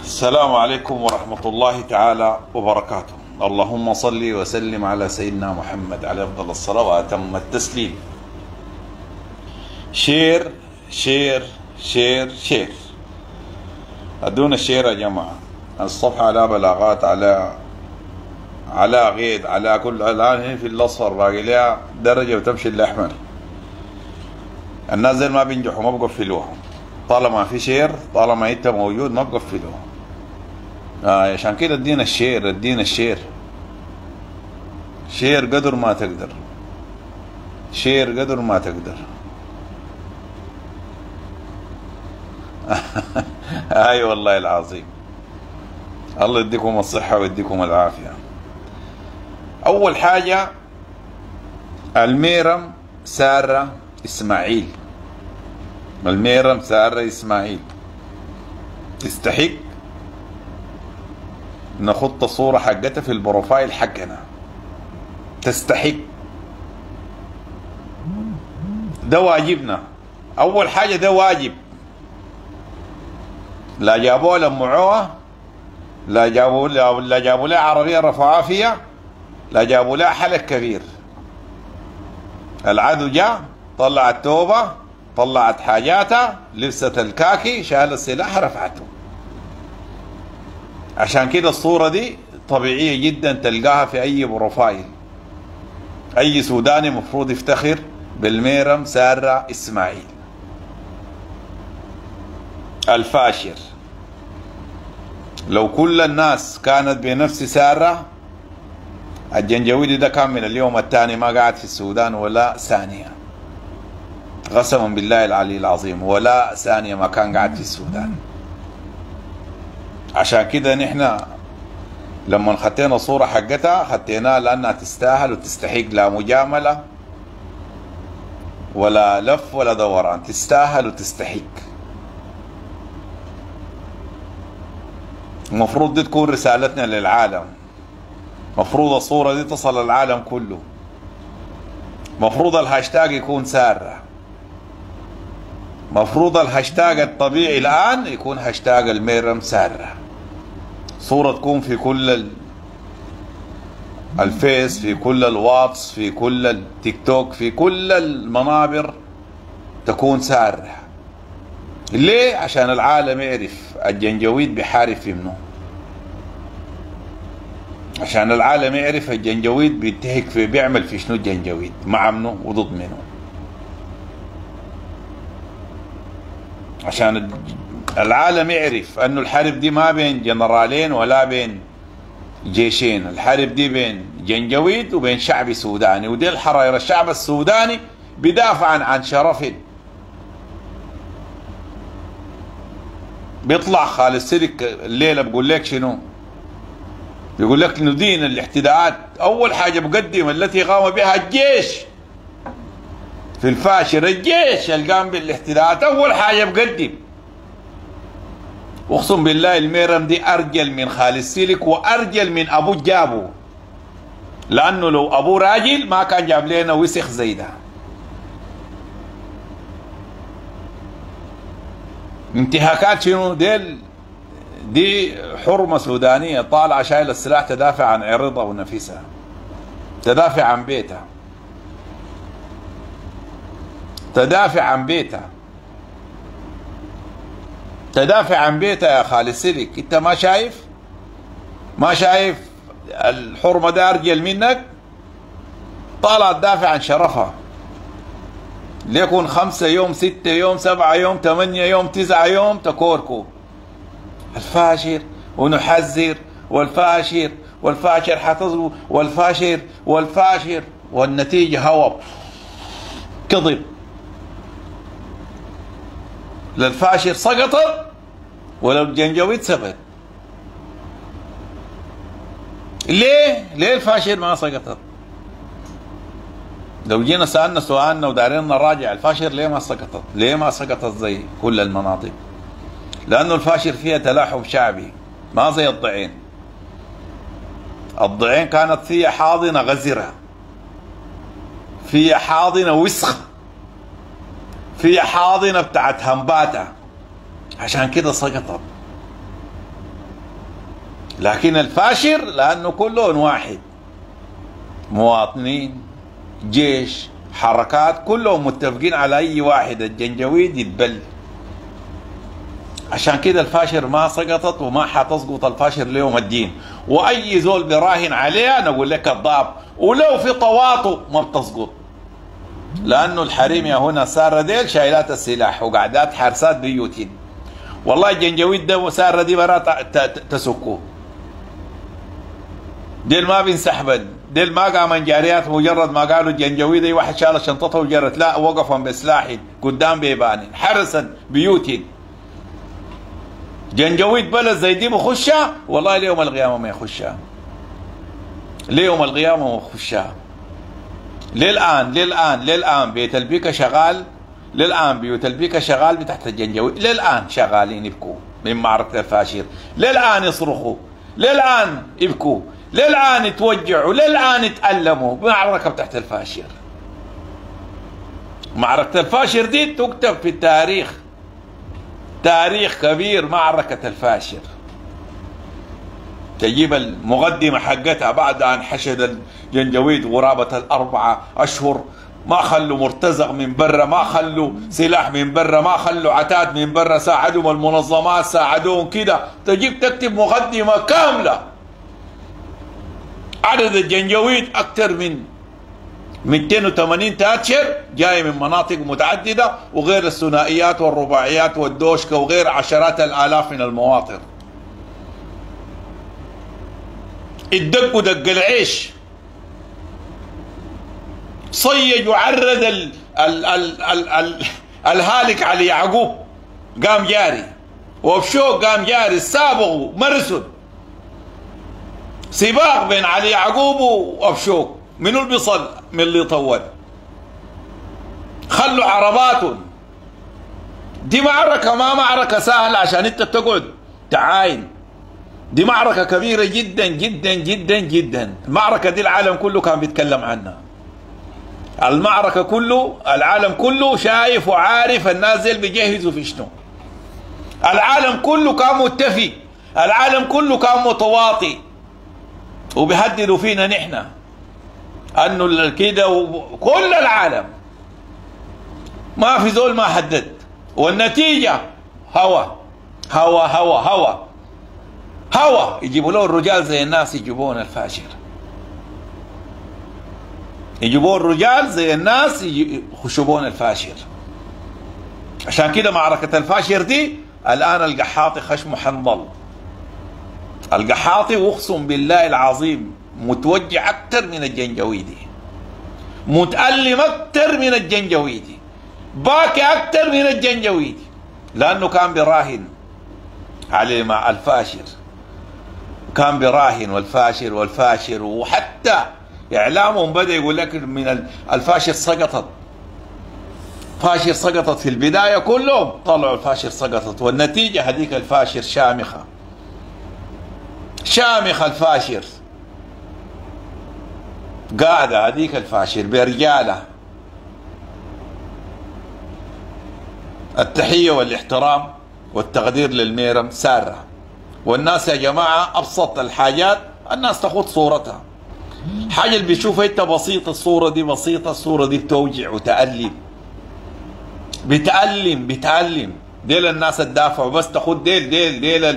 السلام عليكم ورحمة الله تعالى وبركاته. اللهم صل وسلم على سيدنا محمد عليه أفضل الصلاة وأتم التسليم. شير شير شير شير، أدونا الشير يا جماعة. الصفحة على بلاغات، على غيد، على كل، الآن في الأصفر باقي لها درجة وتمشي الأحمر. الناس ما بينجحوا، ما بقفلوها. طالما في شير، طالما انت موجود ما بقفلوها. عشان كده ادينا الشير، ادينا الشير. شير قدر ما تقدر، شير قدر ما تقدر. اي والله العظيم. الله يديكم الصحة ويديكم العافية. اول حاجة الميرم سارة اسماعيل، الميرم سارة اسماعيل تستحق نخط صورة حقتها في البروفايل حقنا، تستحق. ده واجبنا. اول حاجة ده واجب. لا جابوها لمعوها، لا جابوا لها عربية رفعوها فيها، لا جابوا لها حلق كبير. العدو جاء طلع التوبة، طلعت حاجاتها، لبست الكاكي، شال السلاح، رفعته. عشان كده الصورة دي طبيعية جدا تلقاها في أي بروفايل. أي سوداني مفروض يفتخر بالميرم سارة إسماعيل. الفاشر، لو كل الناس كانت بنفس سارة، الجنجويدي ده كان من اليوم الثاني ما قاعد في السودان ولا ثانية، قسما بالله العلي العظيم، ولا ثانية ما كان قاعد في السودان. عشان كده نحن لما خدينا صورة حقتها خديناها لأنها تستاهل وتستحق، لا مجاملة ولا لف ولا دوران، تستاهل وتستحق. المفروض دي تكون رسالتنا للعالم. مفروض الصورة دي تصل للعالم كله. مفروض الهاشتاج يكون سارة. مفروض الهاشتاج الطبيعي الآن يكون هاشتاج الميرم سارة. صورة تكون في كل الفيس، في كل الواتس، في كل التيك توك، في كل المنابر تكون سارة. ليه؟ عشان العالم يعرف الجنجويد بيحارب في منه. عشان العالم يعرف الجنجويد بينتهك في، بيعمل في شنو الجنجويد، مع منه وضد منه. عشان العالم يعرف انه الحرب دي ما بين جنرالين ولا بين جيشين، الحرب دي بين جنجويد وبين شعب سوداني، ودي الحراير. الشعب السوداني بيدافع عن شرفه. بيطلع خالد سلك الليله بقول لك شنو؟ بيقول لك ندين الاحتداءات. اول حاجه بقدم التي قام بها الجيش في الفاشر، الجيش اللي قام بالاحتداءات اول حاجه بقدم. اقسم بالله الميرم دي ارجل من خالد سلك وارجل من ابوه جابه، لانه لو ابوه راجل ما كان جاب لنا وسخ زي ده. انتهاكات شنو دي حرمه سودانيه طالعه شايله السلاح تدافع عن عرضها ونفسها، تدافع عن بيتها، تدافع عن بيتها، تدافع عن بيتها يا خالد سلك. انت ما شايف؟ ما شايف الحرمه ده ارجل منك؟ طالعه تدافع عن شرفها. ليكن 5 يوم، 6 يوم، 7 يوم، 8 يوم، 9 يوم تكوركو الفاشر ونحذر والفاشر والفاشر حتظبط والفاشر والفاشر، والنتيجة هوب كذب. للفاشر سقطت ولو الجنجويد سقط. ليه الفاشر ما سقطت؟ لو جينا سألنا سؤالنا ودارين نراجع الفاشر ليه ما سقطت؟ ليه ما سقطت زي كل المناطق؟ لأنه الفاشر فيها تلاحم شعبي، ما زي الضعين. الضعين كانت فيها حاضنة غزرة، فيها حاضنة وسخة، فيها حاضنة بتاعت همباتة، عشان كده سقطت. لكن الفاشر لأنه كلهم واحد، مواطنين، جيش، حركات، كلهم متفقين على أي واحد الجنجويد يتبل. عشان كده الفاشر ما سقطت وما حتسقط الفاشر ليوم الدين، وأي زول براهن عليها نقول لك كذاب، ولو في طواطو ما بتسقط، لأنه الحريمية هنا سارة ديل شايلات السلاح وقعدات حارسات بيوتين. والله الجنجويد ده سارة دي برا تسكوه، ديل ما بينسحبن، ديل ما قام جاريات مجرد ما قالوا الجنجويد اي واحد شال شنطته وجرت، لا وقفوا بسلاح قدام بيباني حرسا بيوتين. جنجويد بلد زي دي بخشها والله ليوم القيامة ما يخشها، ليوم القيامة ما يخشها. للآن بيت البيكة شغال، للآن بيوت البيكة شغال بتحت الجنجويد، للآن شغالين يبكوا من معركة الفاشر، للآن يصرخوا، للآن يبكوا، للآن يتوجعوا، للآن يتألموا بمعركة تحت الفاشر. معركة الفاشر دي تكتب في التاريخ، تاريخ كبير معركة الفاشر. تجيب المقدمة حقتها بعد أن حشد الجنجويد غرابة ال4 أشهر، ما خلوا مرتزق من برا، ما خلوا سلاح من برا، ما خلوا عتاد من برا، ساعدهم المنظمات، ساعدوهم كده. تجيب تكتب مقدمة كاملة. عدد الجنجويد أكثر من 280 تاتشر جاي من مناطق متعددة، وغير الثنائيات والرباعيات والدوشكة وغير عشرات الآلاف من المواطن. الدق ودق العيش، صيج وعرد الهالك علي يعقوب قام جاري، وبشوق قام جاري، السابق مرسل سباق بين علي يعقوب وابشوق، منو اللي بيصل من اللي يطول؟ خلوا عرباتهم. دي معركة ما معركة سهلة عشان انت تقعد تعاين، دي معركة كبيرة جدا جدا جدا جدا. المعركة دي العالم كله كان بيتكلم عنها، المعركة كله العالم كله شايف وعارف الناس دي بيجهزوا في شنو. العالم كله كان متفق، العالم كله كان متواطئ، وبيهددوا فينا نحن انه كده، كل العالم ما في زول ما هدد، والنتيجة هوا هوا هوا هوا هوا. يجيبوا له الرجال زي الناس يجيبون الفاشر، يجيبون الرجال زي الناس يخشبون الفاشر. عشان كده معركة الفاشر دي الآن القحاطي خشمه حنظل، القحاطي اقسم بالله العظيم متوجع أكثر من الجنجويدي، متألم أكثر من الجنجويدي، باكي أكثر من الجنجويدي، لأنه كان براهن عليه مع الفاشر، كان براهن والفاشر وحتى إعلامهم بدأ يقول لك من الفاشر سقطت، فاشر سقطت في البداية، كلهم طلعوا الفاشر سقطت، والنتيجة هذيك الفاشر شامخة الفاشر قاعدة، هذيك الفاشر برجالة. التحية والاحترام والتقدير للميرم سارة، والناس يا جماعة أبسط الحاجات الناس تاخد صورتها، حاجة اللي بيشوفها انت بسيطة، الصورة دي بسيطة، الصورة دي بتوجع وتألم، بتألم ديل الناس تدافعوا، بس تاخد ديل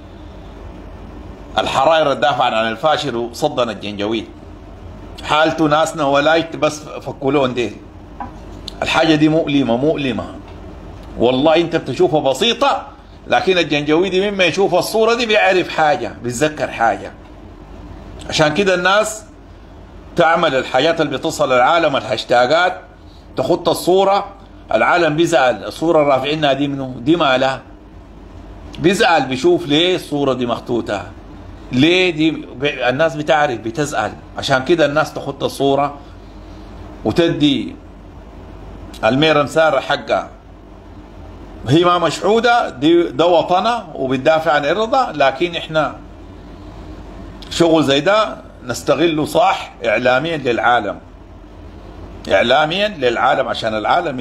الحراير تدافع عن الفاشر وصدنا الجنجويد، حالته ناسنا ولايت بس فكولون ديل. الحاجة دي مؤلمة والله، انت بتشوفها بسيطة، لكن الجنجويدي مما يشوف الصورة دي بيعرف حاجة، بيتذكر حاجة. عشان كده الناس تعمل الحاجات اللي بتصل العالم، الهاشتاجات، تخط الصورة، العالم بيزعل، الصورة رافعينها دي منه، دي مالها، بيزعل، بيشوف ليه الصورة دي مخطوطة، ليه دي، الناس بتعرف، بتزعل. عشان كده الناس تخط الصورة وتدي الميرم سارة حقها، هي ما مشحودة، ده وطنها وبتدافع عن إرضها، لكن احنا شغل زي ده نستغله صح إعلاميا للعالم، عشان العالم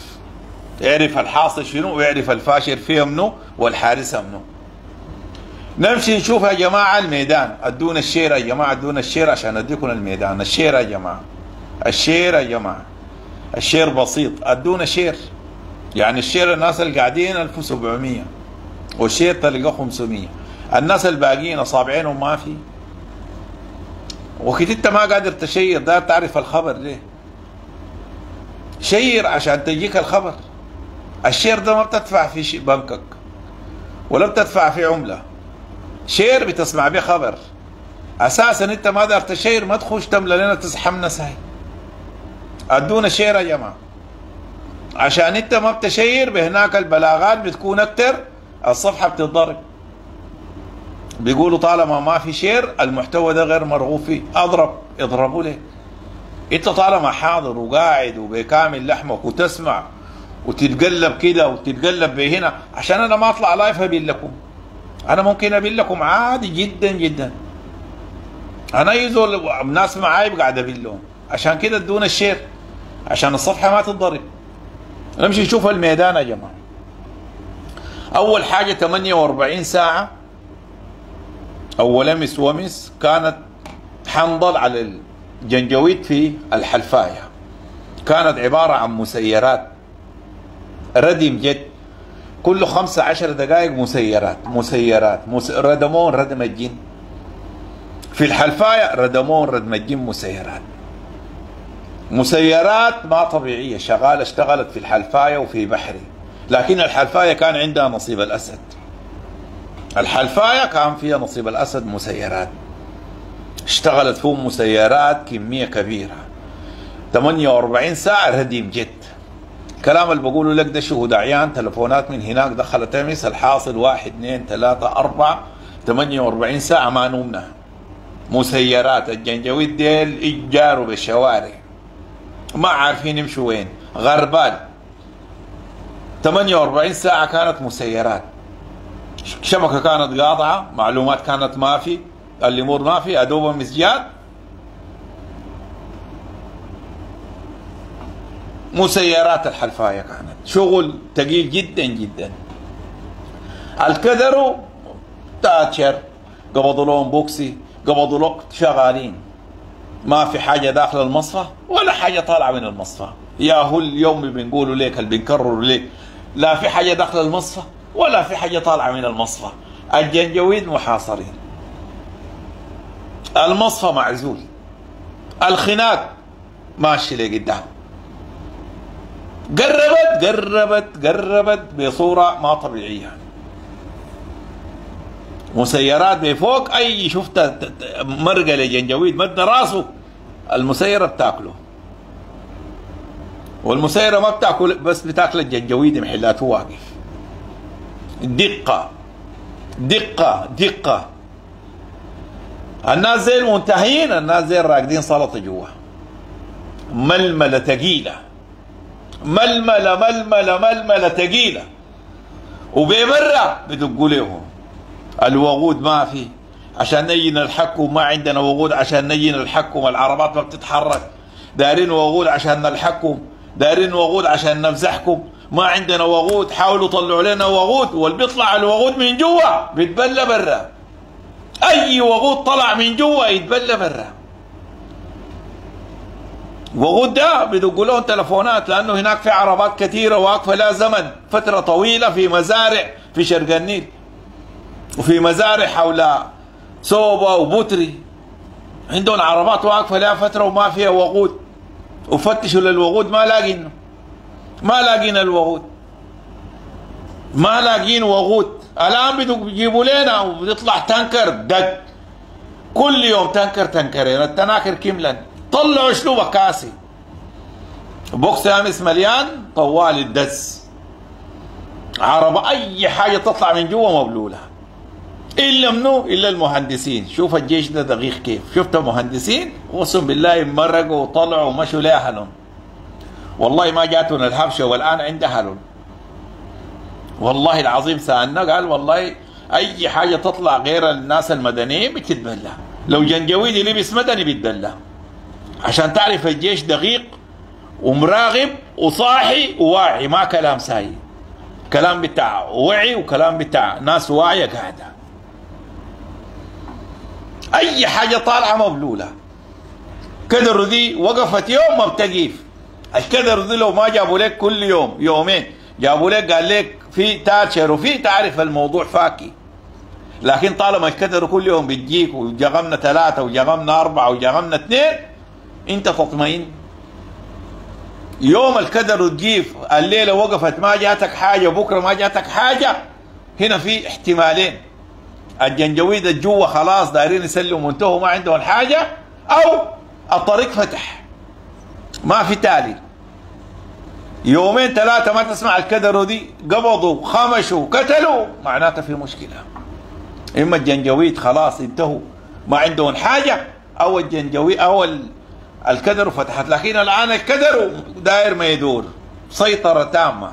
يعرف الحاصل شنو، ويعرف الفاشر فيه منه والحارسة منه. نمشي نشوف يا جماعة الميدان، ادونا الشير يا جماعة، ادونا الشير عشان اديكم الميدان. الشير يا جماعة، الشير يا جماعة، الشير بسيط، ادونا شير. يعني الشير الناس اللي قاعدين 1700 والشير تلقاه 500، الناس الباقيين اصابعينهم ما في. وكنت انت ما قادر تشير، دار تعرف الخبر ليه؟ شير عشان تجيك الخبر. الشير ده ما بتدفع في بنكك ولا بتدفع في عملة، شير بتسمع به خبر. اساسا انت ما دار تشير، ما تخش تملى لنا تزحمنا ساي. ادونا شير يا جماعة، عشان انت ما بتشير بهناك البلاغات بتكون اكتر، الصفحة بتتضرب. بيقولوا طالما ما في شير المحتوى ده غير مرغوب فيه. اضربوا ليه؟ انت طالما حاضر وقاعد وبكامل لحمك وتسمع وتتقلب كده وتتقلب بهنا، عشان انا ما اطلع لايف ابين لكم. انا ممكن ابين لكم عادي جدا جدا، انا يزول ناس معاي قاعد ابين لهم. عشان كده ادونا الشير عشان الصفحه ما تتضرب. نمشي نشوف الميدان يا جماعه. اول حاجه 48 ساعه اول امس وامس كانت حنظل على الجنجويد في الحلفايه، كانت عباره عن مسيرات ردم جد، كل 15 دقائق مسيرات ردمون ردم الجن. في الحلفايه ردمون ردم الجن، مسيرات ما طبيعيه شغاله، اشتغلت في الحلفايه وفي بحري. لكن الحلفايه كان عندها نصيب الاسد، الحلفايه كان فيها نصيب الاسد مسيرات، اشتغلت فيهم مسيرات كميه كبيره. 48 ساعه رديم جد. الكلام اللي بقوله لك ده شهود عيان، تلفونات من هناك دخلت امس. الحاصل 1 2 3 4 48 ساعه ما نومنا. مسيرات الجنجويد ديل اجاروا بالشوارع، ما عارفين يمشوا وين، غربال. 48 ساعه كانت مسيرات، شبكه كانت قاطعه، معلومات كانت ما في، الامور ما في، ادوب مسجات. مسيرات الحلفايه كانت شغل ثقيل جدا جدا. الكدروا تاتشر قبضوا لهم بوكسي، قبضوا لهم شغالين، ما في حاجه داخل المصفى ولا حاجه طالعه من المصفى. يا هو اليوم بنقولوا ليك اللي بنكرروا ليك، لا في حاجه داخل المصفى ولا في حاجه طالعه من المصفى. الجنجويد محاصرين، المصفى معزول، الخناق ماشي لقدام. قربت بصوره ما طبيعيه. مسيرات بفوق، اي شفت مرقه لجنجويد مد راسه المسيره بتاكله. والمسيره ما بتاكل بس، بتاكل الجنجويد محلاته واقف. دقه. الناس زي المنتهين، الناس زي الراقدين سلطه جوا. ململه ثقيله، ململه ثقيله. وببرا بدقوا لهم الوقود ما في عشان نجي نلحقكم، ما عندنا وقود عشان نجي نلحقكم، العربات ما بتتحرك، دارين وقود عشان نلحقكم، دارين وقود عشان نمزحكم، ما عندنا وقود، حاولوا طلعوا لنا وقود. واللي بيطلع الوقود من جوا بيتبلى برا، اي وقود طلع من جوا يتبلى برا. وقود ده بدقوا لهم تلفونات، لانه هناك في عربات كثيره واقفه لها زمن فتره طويله في مزارع في شرق النيل وفي مزارع حول سوبا وبوتري، عندهم عربات واقفه لها فتره وما فيها وقود، وفتشوا للوقود ما لاقين، ما لاقين الوقود، ما لاقين وقود. الان بيجيبوا لنا وبيطلع تانكر دق كل يوم، تنكرين، التناكر كملا. طلعوا شلوبة كاسي، بوكس امس مليان طوال الدز، عربة اي حاجة تطلع من جوا مبلولة، الا منو؟ الا المهندسين. شوف الجيش ده دقيق كيف، شفت مهندسين اقسم بالله مرقوا وطلعوا ومشوا لاهلهم، والله ما جاتنا الحبشة والان عند اهلهم. والله العظيم سالنا قال والله اي حاجة تطلع غير الناس المدنيين بتتبلى، لو جنجويدي لبس مدني بيتبلى. عشان تعرف الجيش دقيق ومراقب وصاحي وواعي، ما كلام ساي، كلام بتاع وعي وكلام بتاع ناس واعية قاعدة. اي حاجه طالعه مبلوله. كدر دي وقفت يوم ما بتقيف. الكدر دي لو ما جابوا لك كل يوم يومين جابوا لك قال لك في تاتشر وفي تعرف الموضوع فاكي. لكن طالما الكدر كل يوم بتجيك وجغمنا 3 وجغمنا 4 وجغمنا 2 انت تطمئن. يوم الكدر تجيف الليله وقفت ما جاتك حاجه بكره ما جاتك حاجه، هنا في احتمالين: الجنجويد الجوا خلاص دايرين يسلموا وانتهوا ما عندهم حاجه، او الطريق فتح ما في تالي. يومين 3 ما تسمع الكدر دي قبضوا خمشوا قتلوا، معناته في مشكله. اما الجنجويد خلاص انتهوا ما عندهم حاجه، او الجنجويد او الكدر فتحت. لكن الان الكدر داير ما يدور، سيطره تامه.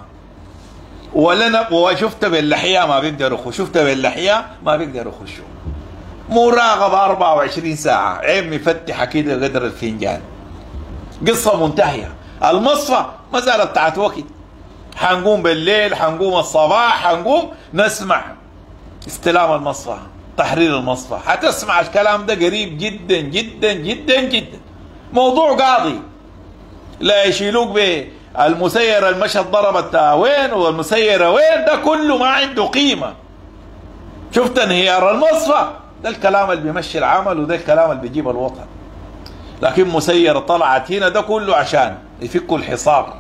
وشفت باللحيه ما بيقدروا يخشوا، شفت باللحيه ما بيقدروا يخشوا. مراقبه 24 ساعه، عين مفتحه كده قدر الفنجان. قصه منتهيه. المصفى ما زالت بتاعت وقت، حنقوم بالليل حنقوم الصباح حنقوم نسمع استلام المصفى، تحرير المصفى، حتسمع الكلام ده قريب جدا جدا جدا جدا. موضوع قاضي، لا يشيلوك بالمسيرة المشت ضربت وين والمسيرة وين، ده كله ما عنده قيمة. شفت انهيار المصفى، ده الكلام اللي بيمشي العمل وده الكلام اللي بيجيب الوطن. لكن مسيرة طلعت هنا ده كله عشان يفكوا الحصار.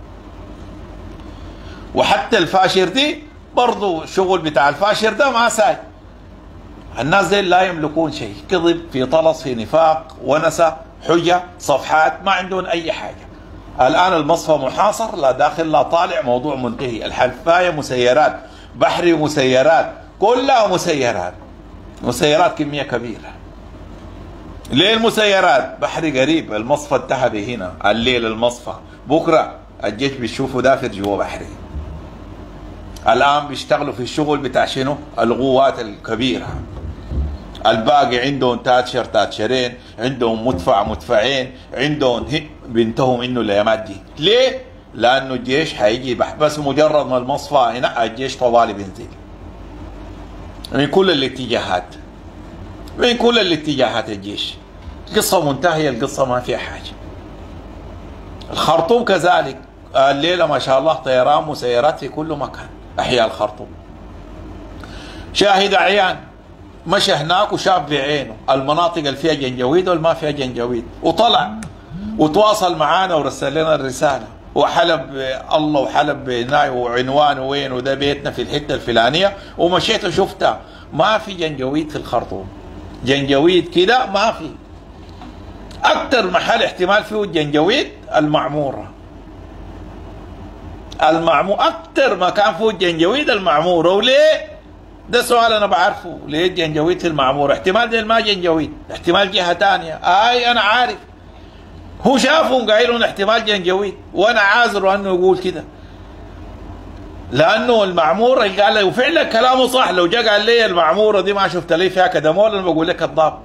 وحتى الفاشر دي برضو الشغل بتاع الفاشر ده ما ساي. الناس دي لا يملكون شيء، كذب في طلس في نفاق ونسى حجة صفحات، ما عندهم أي حاجة. الآن المصفى محاصر، لا داخل لا طالع، موضوع منتهي. الحلفاية مسيرات، بحري مسيرات، كلها مسيرات، مسيرات كمية كبيرة. ليه المسيرات؟ بحري قريب، المصفى الذهبي هنا الليل المصفى، بكرة الجيش بيشوفوا دافر جوا بحري. الآن بيشتغلوا في الشغل بتاع شنو؟ القوات الكبيرة. الباقي عندهم تاتشر تاتشرين، عندهم مدفع مدفعين، عندهم بينتهوا منه الايامات دي. ليه؟ لأنه الجيش حيجي بس مجرد ما المصفى هنا الجيش طوالي بينزل من كل الاتجاهات، من كل الاتجاهات الجيش. القصة منتهية، القصة ما فيها حاجة. الخرطوم كذلك الليلة ما شاء الله طيران مسيرات في كل مكان. أحياء الخرطوم شاهد عيان، مشى هناك وشاف بعينه المناطق اللي فيها جنجويد واللي ما فيها جنجويد، وطلع وتواصل معانا ورسل لنا الرسالة وحلب الله وحلب بناي وعنوانه وين وده بيتنا في الحتة الفلانية، ومشيت وشفتها ما في جنجويد في الخرطوم. جنجويد كده ما في. أكتر محل احتمال فيه الجنجويد المعمورة. أكتر مكان فيه الجنجويد المعمورة. وليه؟ ده سؤال أنا بعرفه، ليه الجنجويد في المعمورة؟ احتمال ده ما جنجويد، احتمال جهة تانية. أنا عارف، هو شافهم قايلون احتمال جنجويد، وأنا عاذره أنه يقول كده، لأنه المعمورة اللي قال لي، وفعلا كلامه صح. لو جا قال لي المعمورة دي ما شفت لي فيها كدمول، أنا بقول لك كذاب.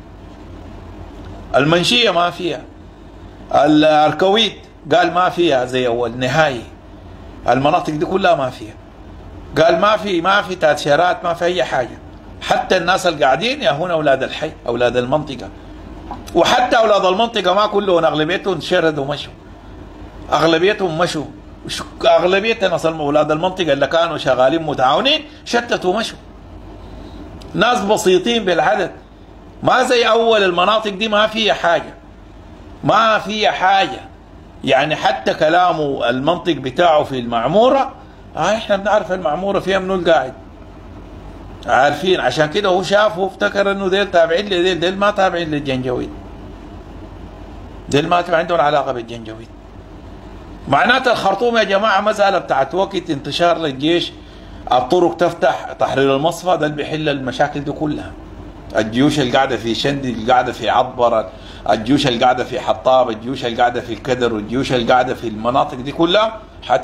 المنشية ما فيها، الأركويت قال ما فيها زي أول نهائي، المناطق دي كلها ما فيها. قال ما في تأشيرات، ما في أي حاجة. حتى الناس اللي قاعدين يا هنا أولاد الحي، أولاد المنطقة، وحتى أولاد المنطقة ما كلهم، أغلبيتهم شردوا ومشوا، أغلبيتهم مشوا. أغلبية الناس أولاد المنطقة اللي كانوا شغالين متعاونين شتتوا ومشوا. ناس بسيطين بالعدد، ما زي أول المناطق دي ما فيها حاجة، ما فيها حاجة. يعني حتى كلامه المنطق بتاعه في المعمورة، احنا بنعرف المعمورة فيها منو القاعد، عارفين. عشان كده هو شافه وافتكر انه ديل تابعين لديل، ديل ما تابعين للجنجويد، ديل ما عندهم علاقة بالجنجويد. معناته الخرطوم يا جماعة مسألة بتاعت وقت انتشار للجيش، الطرق تفتح، تحرير المصفى، ده اللي بيحل المشاكل دي كلها. الجيوش اللي قاعدة في شندي، اللي قاعدة في عطبرة، الجيوش اللي قاعدة في حطاب، الجيوش اللي قاعدة في الكدر، والجيوش اللي قاعدة في المناطق دي كلها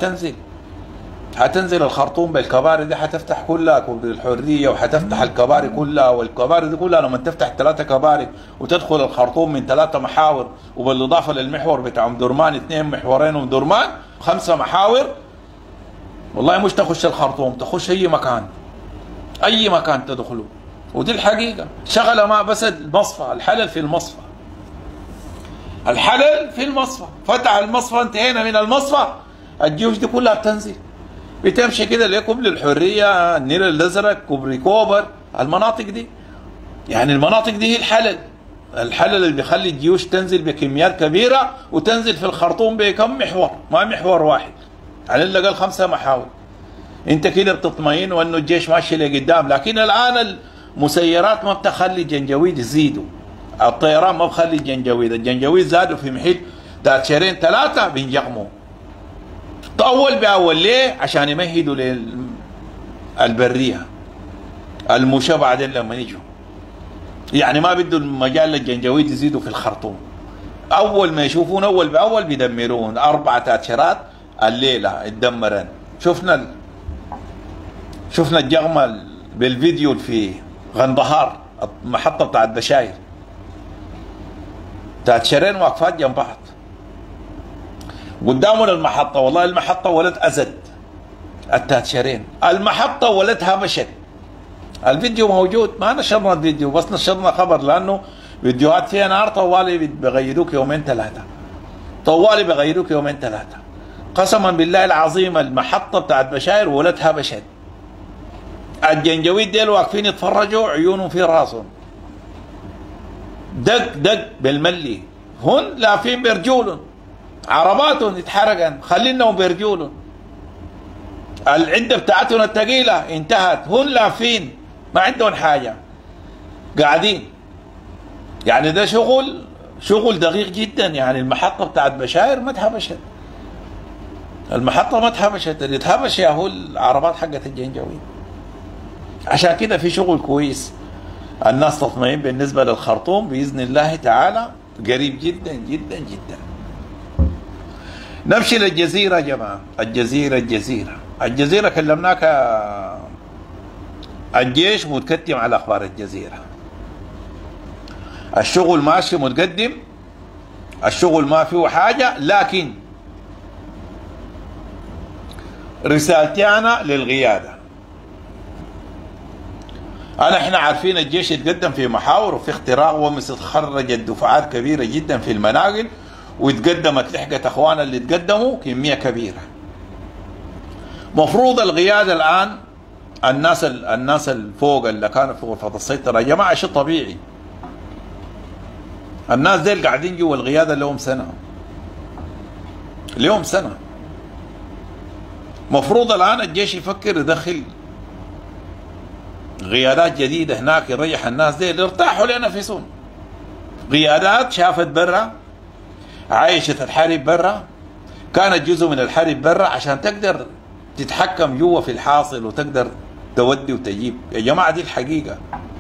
حتنزل الخرطوم بالكباري دي، حتفتح كلها كوبري الحرية، وحتفتح الكباري كلها. والكباري دي كلها لما تفتح 3 كباري وتدخل الخرطوم من 3 محاور، وبالإضافة للمحور بتاع أم درمان 2 محورين أم درمان 5 محاور، والله مش تخش الخرطوم، تخش أي مكان، أي مكان تدخله. ودي الحقيقة. شغلة ما بس المصفى، الحلل في المصفى، الحلل في المصفى. فتح المصفى، انتهينا من المصفى، الجيوش دي كلها بتنزل، بتمشي كده لكم للحرية، النيل الأزرق، كوبري كوبر، المناطق دي. يعني المناطق دي هي الحلل، الحلل اللي بيخلي الجيوش تنزل بكميات كبيرة، وتنزل في الخرطوم بكم محور، ما محور واحد، على الأقل 5 محاور. انت كده بتطمئن وانه الجيش ماشي لقدام. لكن الآن المسيرات ما بتخلي جنجويد يزيدوا، الطيران ما بخلي الجنجويد زادوا في محيط 3 شهرين 3 بينجغموا. طول بأول ليه؟ عشان يمهدوا للبرية المشاة بعدين لما يجوا. يعني ما بدوا المجال للجنجويد يزيدوا في الخرطوم. أول ما يشوفون أول بأول بيدمرون. 4 تاتشرات الليلة اتدمرن. شفنا الجغمة بالفيديو في غندهار، المحطة بتاعت بشاير، تاتشرين واقفات جنب بعض قدامنا المحطة. والله المحطة ولد أزد التاتشرين، المحطة ولدها مشت. الفيديو موجود، ما نشرنا الفيديو بس نشرنا خبر، لأنه فيديوهات فيها نار طوالي بيغيروك يومين 3، طوالي بيغيروك يومين 3. قسما بالله العظيم المحطة بتاعت بشاير ولدها مشت. الجنجويد ديل واقفين يتفرجوا عيونهم في راسهم، دق بالملي. هن لافين برجولهم، عرباتهم يتحرقن، خلينهم برجولهم. العدة بتاعتهم الثقيلة انتهت، هن لافين ما عندهم حاجة، قاعدين. يعني ده شغل دقيق جدا. يعني المحطة بتاعت بشاير ما اتهبشت، المحطة ما اتهبشت، اللي اتهبش يا هو العربات حقت الجنجويد. عشان كده في شغل كويس، الناس تطمئن بالنسبة للخرطوم بإذن الله تعالى قريب جدا جدا جدا. نمشي للجزيرة يا جماعة. الجزيرة كلمناك، الجيش متقدم على أخبار الجزيرة، الشغل ماشي متقدم، الشغل ما فيه حاجة. لكن رسالتي أنا للقيادة، احنا عارفين الجيش يتقدم في محاور وفي اختراق ومستخرجت دفعات كبيرة جدا في المناقل، وتقدمت لحقت اخوانا اللي تقدموا كمية كبيرة. مفروض القيادة الان الناس الفوق اللي كانوا في غرفة السيطرة يا جماعة شيء طبيعي. الناس ديل قاعدين جوا القيادة لهم سنة. مفروض الان الجيش يفكر يدخل قيادات جديدة هناك، يريح الناس دي يرتاحوا لنفسهم. قيادات شافت برا، عايشت الحرب برا، كانت جزء من الحرب برا، عشان تقدر تتحكم جوا في الحاصل وتقدر تودي وتجيب. يا جماعة دي الحقيقة.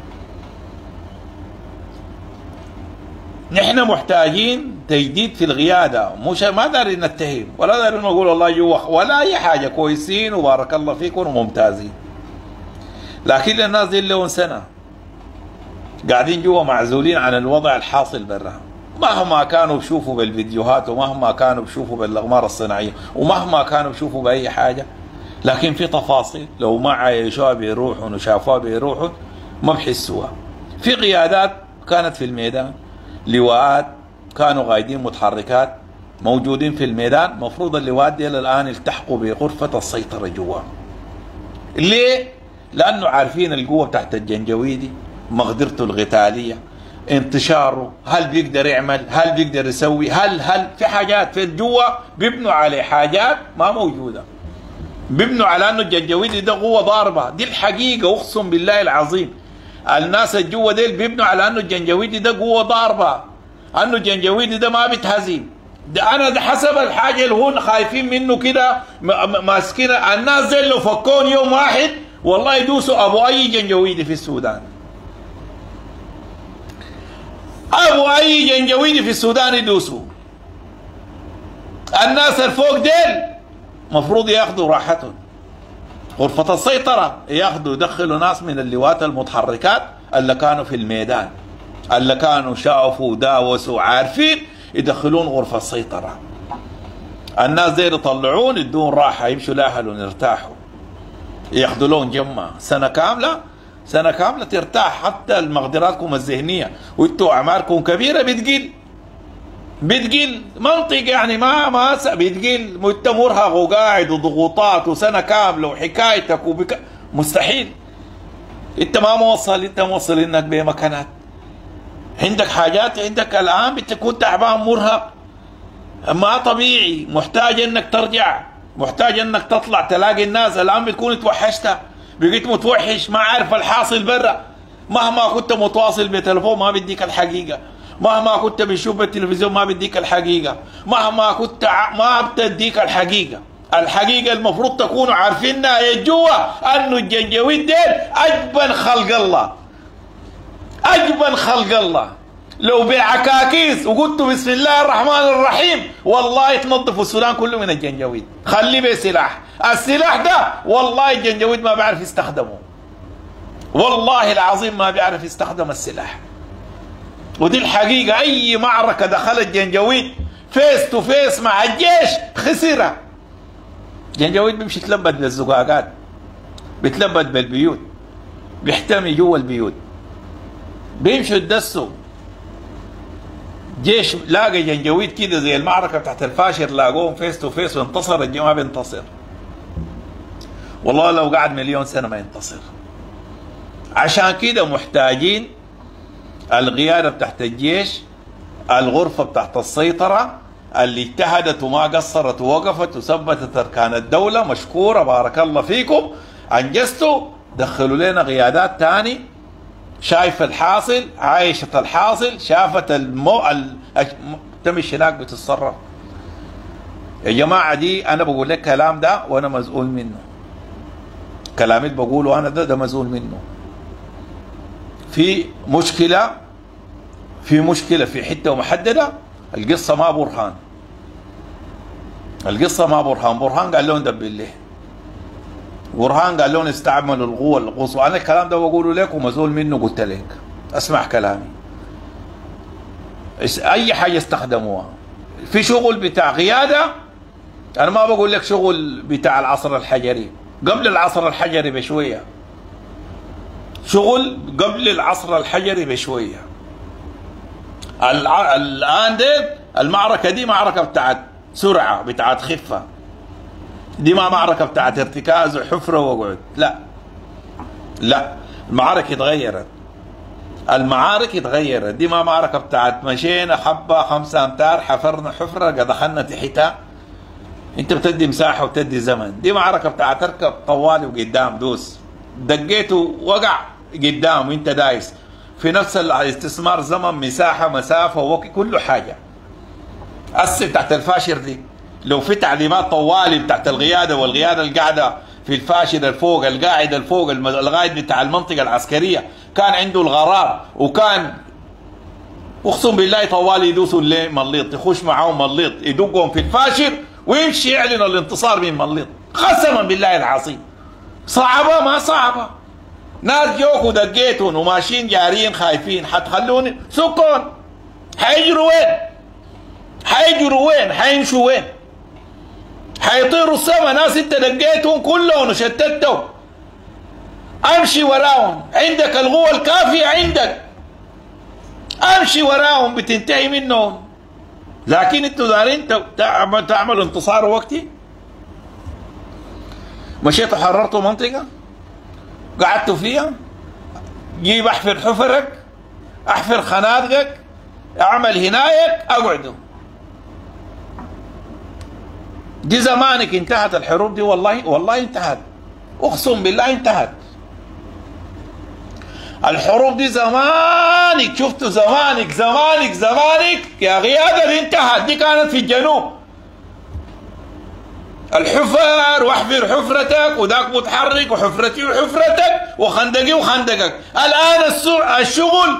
نحن محتاجين تجديد في القيادة، مش ما دارين نتهم ولا دارين نقول والله جوا ولا أي حاجة، كويسين وبارك الله فيكم وممتازين. لكن الناس دي لهم سنة قاعدين جوا معزولين عن الوضع الحاصل برا، مهما كانوا بشوفوا بالفيديوهات ومهما كانوا بشوفوا بالأقمار الصناعية ومهما كانوا بشوفوا بأي حاجة. لكن في تفاصيل لو ما عايشوها بيروحون وشافوها بيروحون ما بحسوها. في قيادات كانت في الميدان، لواءات كانوا قايدين متحركات موجودين في الميدان، مفروض اللواءات دي الآن التحقوا بغرفة السيطرة جوا. ليه؟ لأنه عارفين القوة بتاعت الجنجويدي، مقدرته القتالية، انتشاره، هل بيقدر يعمل، هل بيقدر يسوي، هل في حاجات في الجوا بيبنوا عليه حاجات ما موجودة، بيبنوا على أنه الجنجويدي ده قوة ضاربة. دي الحقيقة أقسم بالله العظيم. الناس الجوا ديل بيبنوا على أنه الجنجويدي ده قوة ضاربة، أنه الجنجويدي ده ما بيتهزم. ده حسب الحاجة اللي هون خايفين منه كده ماسكين الناس ديل. لو فكون يوم واحد والله يدوسوا أبو أي جنجويدي في السودان، أبو أي جنجويدي في السودان يدوسوا. الناس الفوق ديل مفروض ياخذوا راحتهم، غرفة السيطرة ياخذوا يدخلوا ناس من اللواءات المتحركات اللي كانوا في الميدان، اللي كانوا شافوا وداوسوا عارفين، يدخلون غرفة السيطرة. الناس ديل يطلعون يدون راحة، يمشوا لأهلهم يرتاحوا، ياخذوا لهم جمة سنة كاملة سنة كاملة ترتاح، حتى مقدراتكم الذهنية وانتوا أعماركم كبيرة بتقل منطق يعني ما بتقل، انت مرهق وقاعد وضغوطات وسنة كاملة وحكايتك مستحيل. انت موصل انك بمكانات، عندك حاجات، عندك الآن بتكون تعبان مرهق ما طبيعي، محتاج انك ترجع، محتاج انك تطلع تلاقي الناس. الآن بتكون توحشت، بقيت متوحش، ما عارف الحاصل برا، مهما كنت متواصل بتلفون ما بديك الحقيقة، مهما كنت بتشوف بالتلفزيون ما بديك الحقيقة، مهما كنت ما بتديك الحقيقة. الحقيقة المفروض تكونوا عارفينها يا جوا، انه الجنجويد ديل اجبن خلق الله، اجبن خلق الله. لو بعكاكيس وقلتوا بسم الله الرحمن الرحيم والله تنظفوا السودان كله من الجنجويد. خليه بسلاح، السلاح ده والله الجنجويد ما بيعرف يستخدمه، والله العظيم ما بيعرف يستخدم السلاح. ودي الحقيقة. أي معركة دخلت جنجويد فيس تو فيس مع الجيش خسرها. جنجويد بيمشي يتلبد بالزقاقات، بيتلبد بالبيوت، بيحتمي جوا البيوت، بيمشوا يدسوا. جيش لاقى جنجويد كده زي المعركة بتاعت الفاشر، لاقوهم فيس تو فيس وانتصر. الجيش ما بينتصر والله، لو قعد مليون سنة ما ينتصر. عشان كده محتاجين القيادة بتاعت الجيش، الغرفة بتاعت السيطرة اللي اجتهدت وما قصرت ووقفت وثبتت أركان الدولة، مشكورة بارك الله فيكم، أنجزتوا. دخلوا لنا قيادات تاني شايفة الحاصل، عايشة الحاصل، شافت تمشي هناك بتتصرف. يا جماعة دي أنا بقول لك كلام ده وأنا مسؤول منه، كلامي اللي بقوله أنا ده مسؤول منه. في مشكلة في حتة محددة، القصة ما برهان، القصة ما برهان. برهان قال لهم دب الله، برهان قال لهم استعملوا القوة القصوى. أنا الكلام ده بقوله لك ومسؤول منه، قلت لك اسمع كلامي. أي حاجة استخدموها في شغل بتاع قيادة. أنا ما بقول لك شغل بتاع العصر الحجري، قبل العصر الحجري بشوية، شغل قبل العصر الحجري بشوية. الآن ده المعركة دي معركة بتاعت سرعة، بتاعت خفة، دي ما معركة بتاعت ارتكاز وحفرة وقعد. لا المعارك اتغيرت، المعارك اتغيرت. دي ما معركة بتاعت مشينا حبة 5 أمتار حفرنا حفرة دخلنا تحتها. انت بتدي مساحة وبتدي زمن. دي معركة بتاعت اركب طوالي وقدام دوس، دقيته وقع قدام وانت دايس في نفس الاستثمار، زمن مساحة مسافة ووقت كله حاجة. بتاعت الفاشر دي لو في تعليمات طوالي بتاعت القيادة، والقيادة القاعدة في الفاشل الفوق، القاعد الفوق، القائد بتاع المنطقة العسكرية كان عنده القرار، وكان اقسم بالله طوالي يدوسوا اللي مليط، يخش معاهم مليط يدقهم في الفاشل ويمشي يعلن الانتصار من مليط. قسما بالله العظيم صعبة ما صعبة. ناس جوكوا دقيتهم وماشيين جارين خايفين، حتخلوني سكون. حيجروا وين؟ حيجروا وين؟ حيمشوا وين؟ حيطيروا السما. ناس انت دقيتهم كلهم وشتتهم، امشي وراهم. عندك القوة الكافية، عندك امشي وراهم بتنتهي منهم. لكن انتوا دارين تعملوا انتصار وقتي. مشيتوا حررتوا منطقة قعدتوا فيها، جيب احفر حفرك، احفر خنادقك، اعمل هنايك، اقعدوا. دي زمانك انتهت الحروب دي، والله انتهت، اقسم بالله انتهت الحروب دي زمانك. شفتوا زمانك يا قيادة دي انتهت. دي كانت في الجنوب، الحفر واحفر حفرتك، وذاك متحرك وحفرتي وحفرتك وخندقي وخندقك. الآن الشغل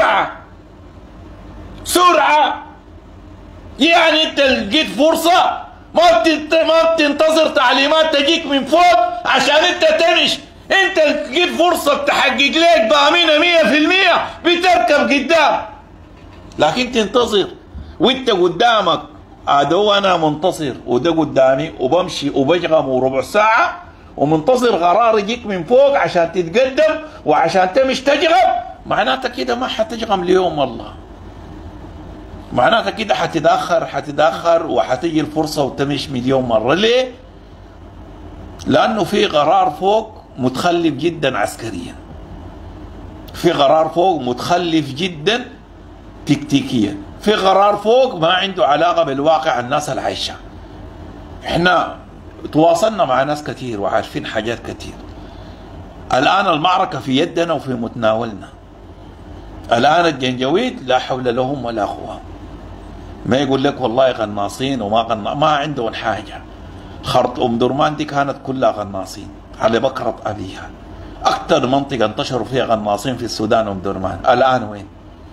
سرعة. يعني انت لقيت فرصة، ما بتنتظر تعليمات تجيك من فوق عشان انت تمشي. انت لقيت فرصة بتحقق لك ضامنة 100%، بتركب قدام. لكن تنتظر وانت قدامك هو انا منتصر وده قدامي وبمشي وبجغم ربع ساعة ومنتظر قرار يجيك من فوق عشان تتقدم وعشان تمش تجغم، معناتها كده ما حتجغم اليوم والله. معناتها كده حتتأخر وحتيجي الفرصة وتمش مليون مرة. ليه؟ لأنه في قرار فوق متخلف جدا عسكريا، في قرار فوق متخلف جدا تكتيكيا، في قرار فوق ما عنده علاقة بالواقع الناس العايشة. احنا تواصلنا مع ناس كثير وعارفين حاجات كثير. الآن المعركة في يدنا وفي متناولنا. الآن الجنجويد لا حول لهم ولا قوة. ما يقول لك والله غناصين ما عندهم حاجة. خرط درمان دي كانت كلها غناصين على بكرة أبيها. أكثر منطقة انتشروا فيها غناصين في السودان درمان. الآن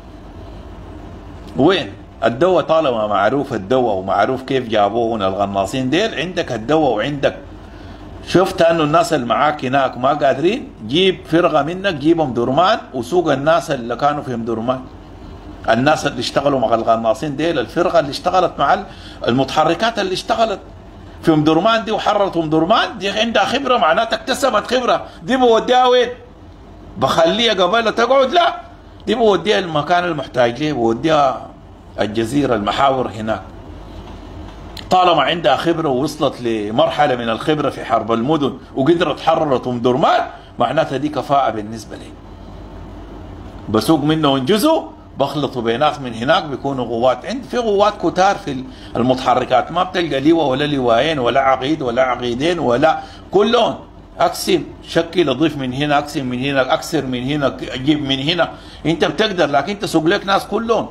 وين؟ الدواء طالما معروف الدواء ومعروف كيف جابوه هنا الغناصين ديل. عندك الدواء وعندك شفت انه الناس اللي معاك هناك ما قادرين، جيب فرقه منك جيبهم درمان وسوق الناس اللي كانوا في درمان. الناس اللي اشتغلوا مع الغناصين ديل، الفرقه اللي اشتغلت مع المتحركات اللي اشتغلت في درمان دي وحررت درمان دي عندها خبره، معناتها اكتسبت خبره. دي بوديها وين؟ بخليها قبل تقعد؟ لا، دي بوديها المكان المحتاج ليه، بوديها الجزيره المحاور هناك. طالما عندها خبره ووصلت لمرحله من الخبره في حرب المدن وقدرت حررت درمان، معناتها دي كفاءه بالنسبه لي. بسوق منهم جزء بخلطوا بناس من هناك بيكونوا قوات. في قوات كتار في المتحركات، ما بتلقى لواء ولا لواءين ولا عقيد ولا عقيدين ولا كلهم. اقسم شكل اضيف من هنا، اقسم من هنا، اكسر من هنا، اجيب من هنا. انت بتقدر، لكن تسوق لك ناس كلهم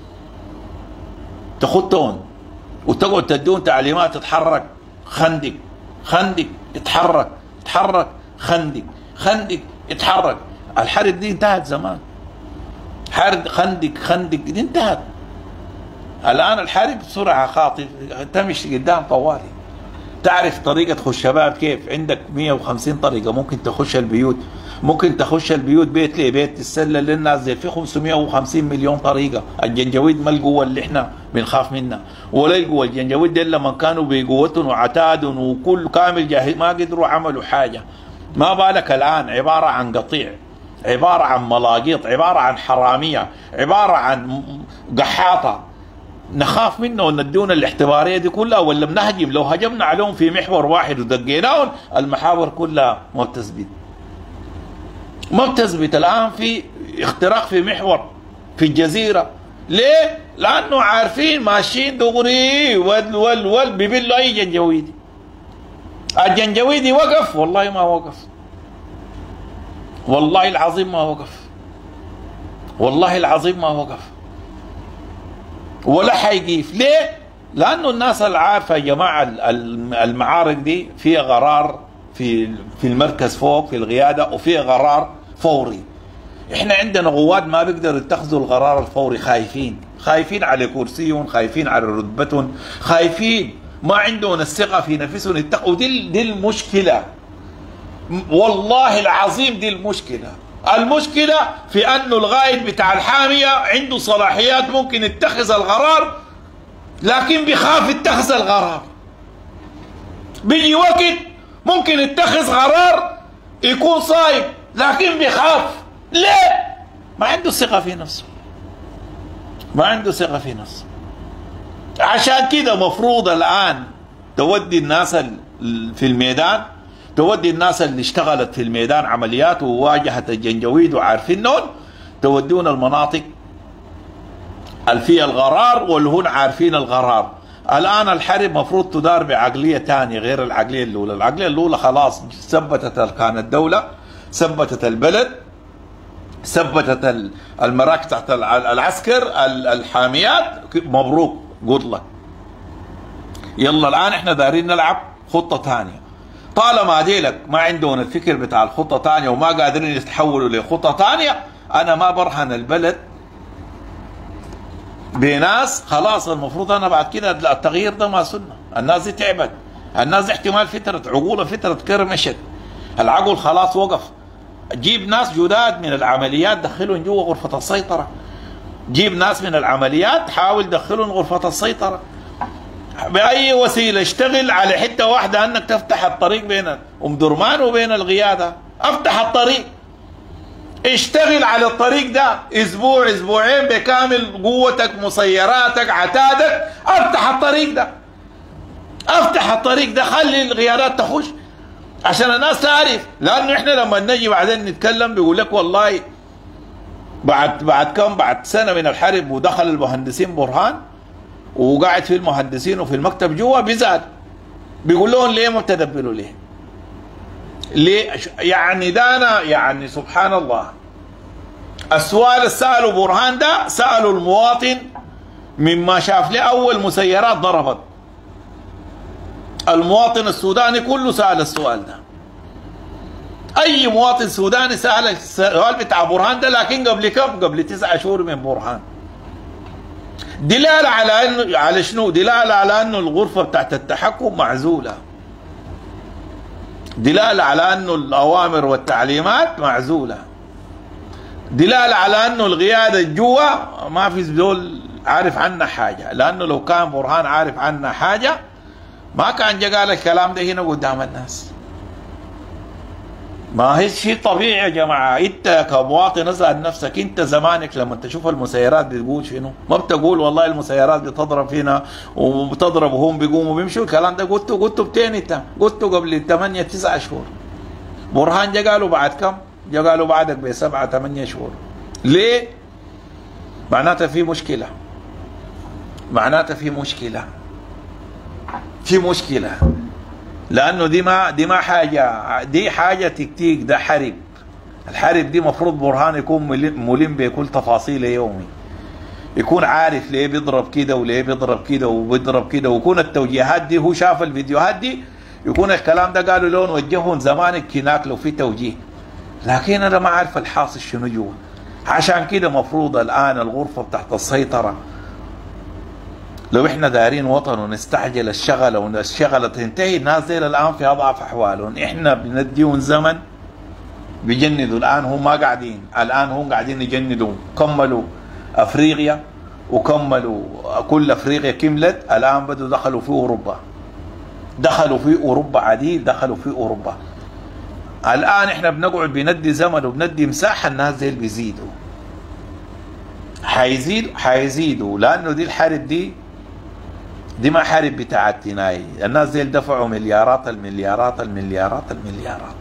تخطهم وتقعد تدون تعليمات تتحرك خندق خندق اتحرك اتحرك خندق خندق اتحرك. الحرب دي انتهت زمان. حرب خندق دي انتهت. الان الحرب بسرعه خاطف تمشي قدام طوالي. تعرف طريقه تخش شباب كيف؟ عندك 150 طريقه ممكن تخش البيوت. ممكن تخش البيوت بيت لبيت تتسلل للناس زي في 550 مليون طريقه. الجنجويد ما القوه اللي احنا بنخاف منها ولا القوه. الجنجويد دي لما كانوا بقوتهم وعتادهم وكل كامل جاهز ما قدروا عملوا حاجه. ما بالك الان عباره عن قطيع، عباره عن ملاقيط، عباره عن حراميه، عباره عن قحاطه. نخاف منه وندون الاحتباريه دي كلها ولا بنهجم؟ لو هجمنا عليهم في محور واحد ودقيناهم المحاور كلها ما بتثبت. ما بتثبت. الان في اختراق في محور في الجزيره. ليه؟ لانه عارفين ماشيين دغري ول بيبلوا اي جنجويدي. الجنجويدي وقف؟ والله ما وقف. والله العظيم ما وقف. والله العظيم ما وقف ولا حيقيف. ليه؟ لانه الناس العارفه يا جماعه المعارك دي فيها قرار في المركز فوق في القياده وفي قرار فوري. احنا عندنا قوات ما بيقدروا يتخذوا القرار الفوري. خايفين على كرسيهم، خايفين على رتبتهم، خايفين، ما عندهم الثقه في نفسهم يتقوا. دي المشكله. والله العظيم دي المشكله. المشكله في انه القائد بتاع الحاميه عنده صلاحيات ممكن يتخذ القرار، لكن بيخاف يتخذ القرار. بيجي وقت ممكن يتخذ قرار يكون صايب لكن بيخاف. ليه؟ ما عنده ثقة في نفسه. ما عنده ثقة في نفسه. عشان كده مفروض الآن تودي الناس في الميدان، تودي الناس اللي اشتغلت في الميدان عمليات وواجهت الجنجويد وعارفينهم، تودون المناطق اللي فيها القرار واللي هون عارفين القرار. الآن الحرب مفروض تدار بعقلية ثانية غير العقلية الأولى. العقلية الأولى خلاص ثبتت أركان الدولة، ثبتت البلد، ثبتت المراكز تحت العسكر، الحاميات. مبروك جود لك. يلا الآن احنا دارين نلعب خطة ثانية. طالما ديلك ما عندهم الفكر بتاع الخطة ثانية وما قادرين يتحولوا لخطة ثانية، أنا ما برهن البلد بناس. خلاص المفروض أنا بعد كده التغيير ده ما سنة. الناس دي تعبت، الناس دي احتمال فترة عقولها فترة كرمشت، العقل خلاص وقف. جيب ناس جداد من العمليات دخلهم جوا غرفة السيطرة. جيب ناس من العمليات حاول دخلهم غرفة السيطرة. بأي وسيلة اشتغل على حتة واحدة أنك تفتح الطريق بين أم درمان وبين القيادة. افتح الطريق، اشتغل على الطريق ده أسبوع أسبوعين بكامل قوتك، مسيراتك، عتادك، افتح الطريق ده، افتح الطريق ده، خلي القيادات تخش عشان الناس تعرف. لأنه احنا لما نجي بعدين نتكلم بيقول لك والله بعد سنة من الحرب ودخل المهندسين برهان وقاعد في المهندسين وفي المكتب جوا بيزعل، بيقول لهم ليه ما بتدبروا ليه؟ ليه؟ يعني ده أنا يعني سبحان الله. السؤال اللي سأله برهان ده سأله المواطن مما شاف له أول مسيرات ضربت. المواطن السوداني كله سأل السؤال ده. أي مواطن سوداني سأل السؤال بتاع برهان ده، لكن قبل كم؟ قبل 9 شهور من برهان. دلالة على انه على شنو؟ دلالة على انه الغرفة بتاعت التحكم معزولة. دلالة على انه الاوامر والتعليمات معزولة. دلالة على انه القيادة جوا ما في زول عارف عنها حاجة، لانه لو كان برهان عارف عنها حاجة ما كان جا قال الكلام ده هنا قدام الناس. ما هي شيء طبيعي يا جماعة. انت كمواطن اسأل نفسك، انت زمانك لما تشوف المسيرات بتقول شنو؟ ما بتقول والله المسيرات بتضرب هنا وبتضرب وهم بيقوموا بيمشوا. الكلام ده قلته بتين انت؟ قلته قبل 8 9 شهور. برهان جا قالوا بعد كم؟ جا قالوا بعدك ب7 8 شهور. ليه؟ معناتها في مشكلة. معناتها في مشكلة. في مشكلة. لانه دي ما حاجه، دي حاجه تكتيك، ده حرب. الحرب دي مفروض برهان يكون ملم بكل تفاصيله يومي، يكون عارف ليه بيضرب كده وليه بيضرب كده وبيضرب كده، ويكون التوجيهات دي هو شاف الفيديوهات دي، يكون الكلام ده قالوا له نوجههم زمانك هناك لو في توجيه. لكن انا ما عارف الحاصل شنو جوا. عشان كده مفروض الان الغرفه تحت السيطره. لو احنا دايرين وطن ونستعجل الشغله والشغله تنتهي، الناس دي الان في اضعف احوالهم. احنا بنديهم زمن بيجندوا. الان هم ما قاعدين، الان هم قاعدين يجندوا. كملوا افريقيا وكملوا كل افريقيا كملت، الان بدوا دخلوا في اوروبا. دخلوا في اوروبا عديد، دخلوا في اوروبا. الان احنا بنقعد بندي زمن وبندي مساحه، الناس دي بيزيدوا. حيزيدوا لانه دي الحرب دي ما حرب بتاعت تناي. الناس دي دفعوا مليارات المليارات المليارات المليارات.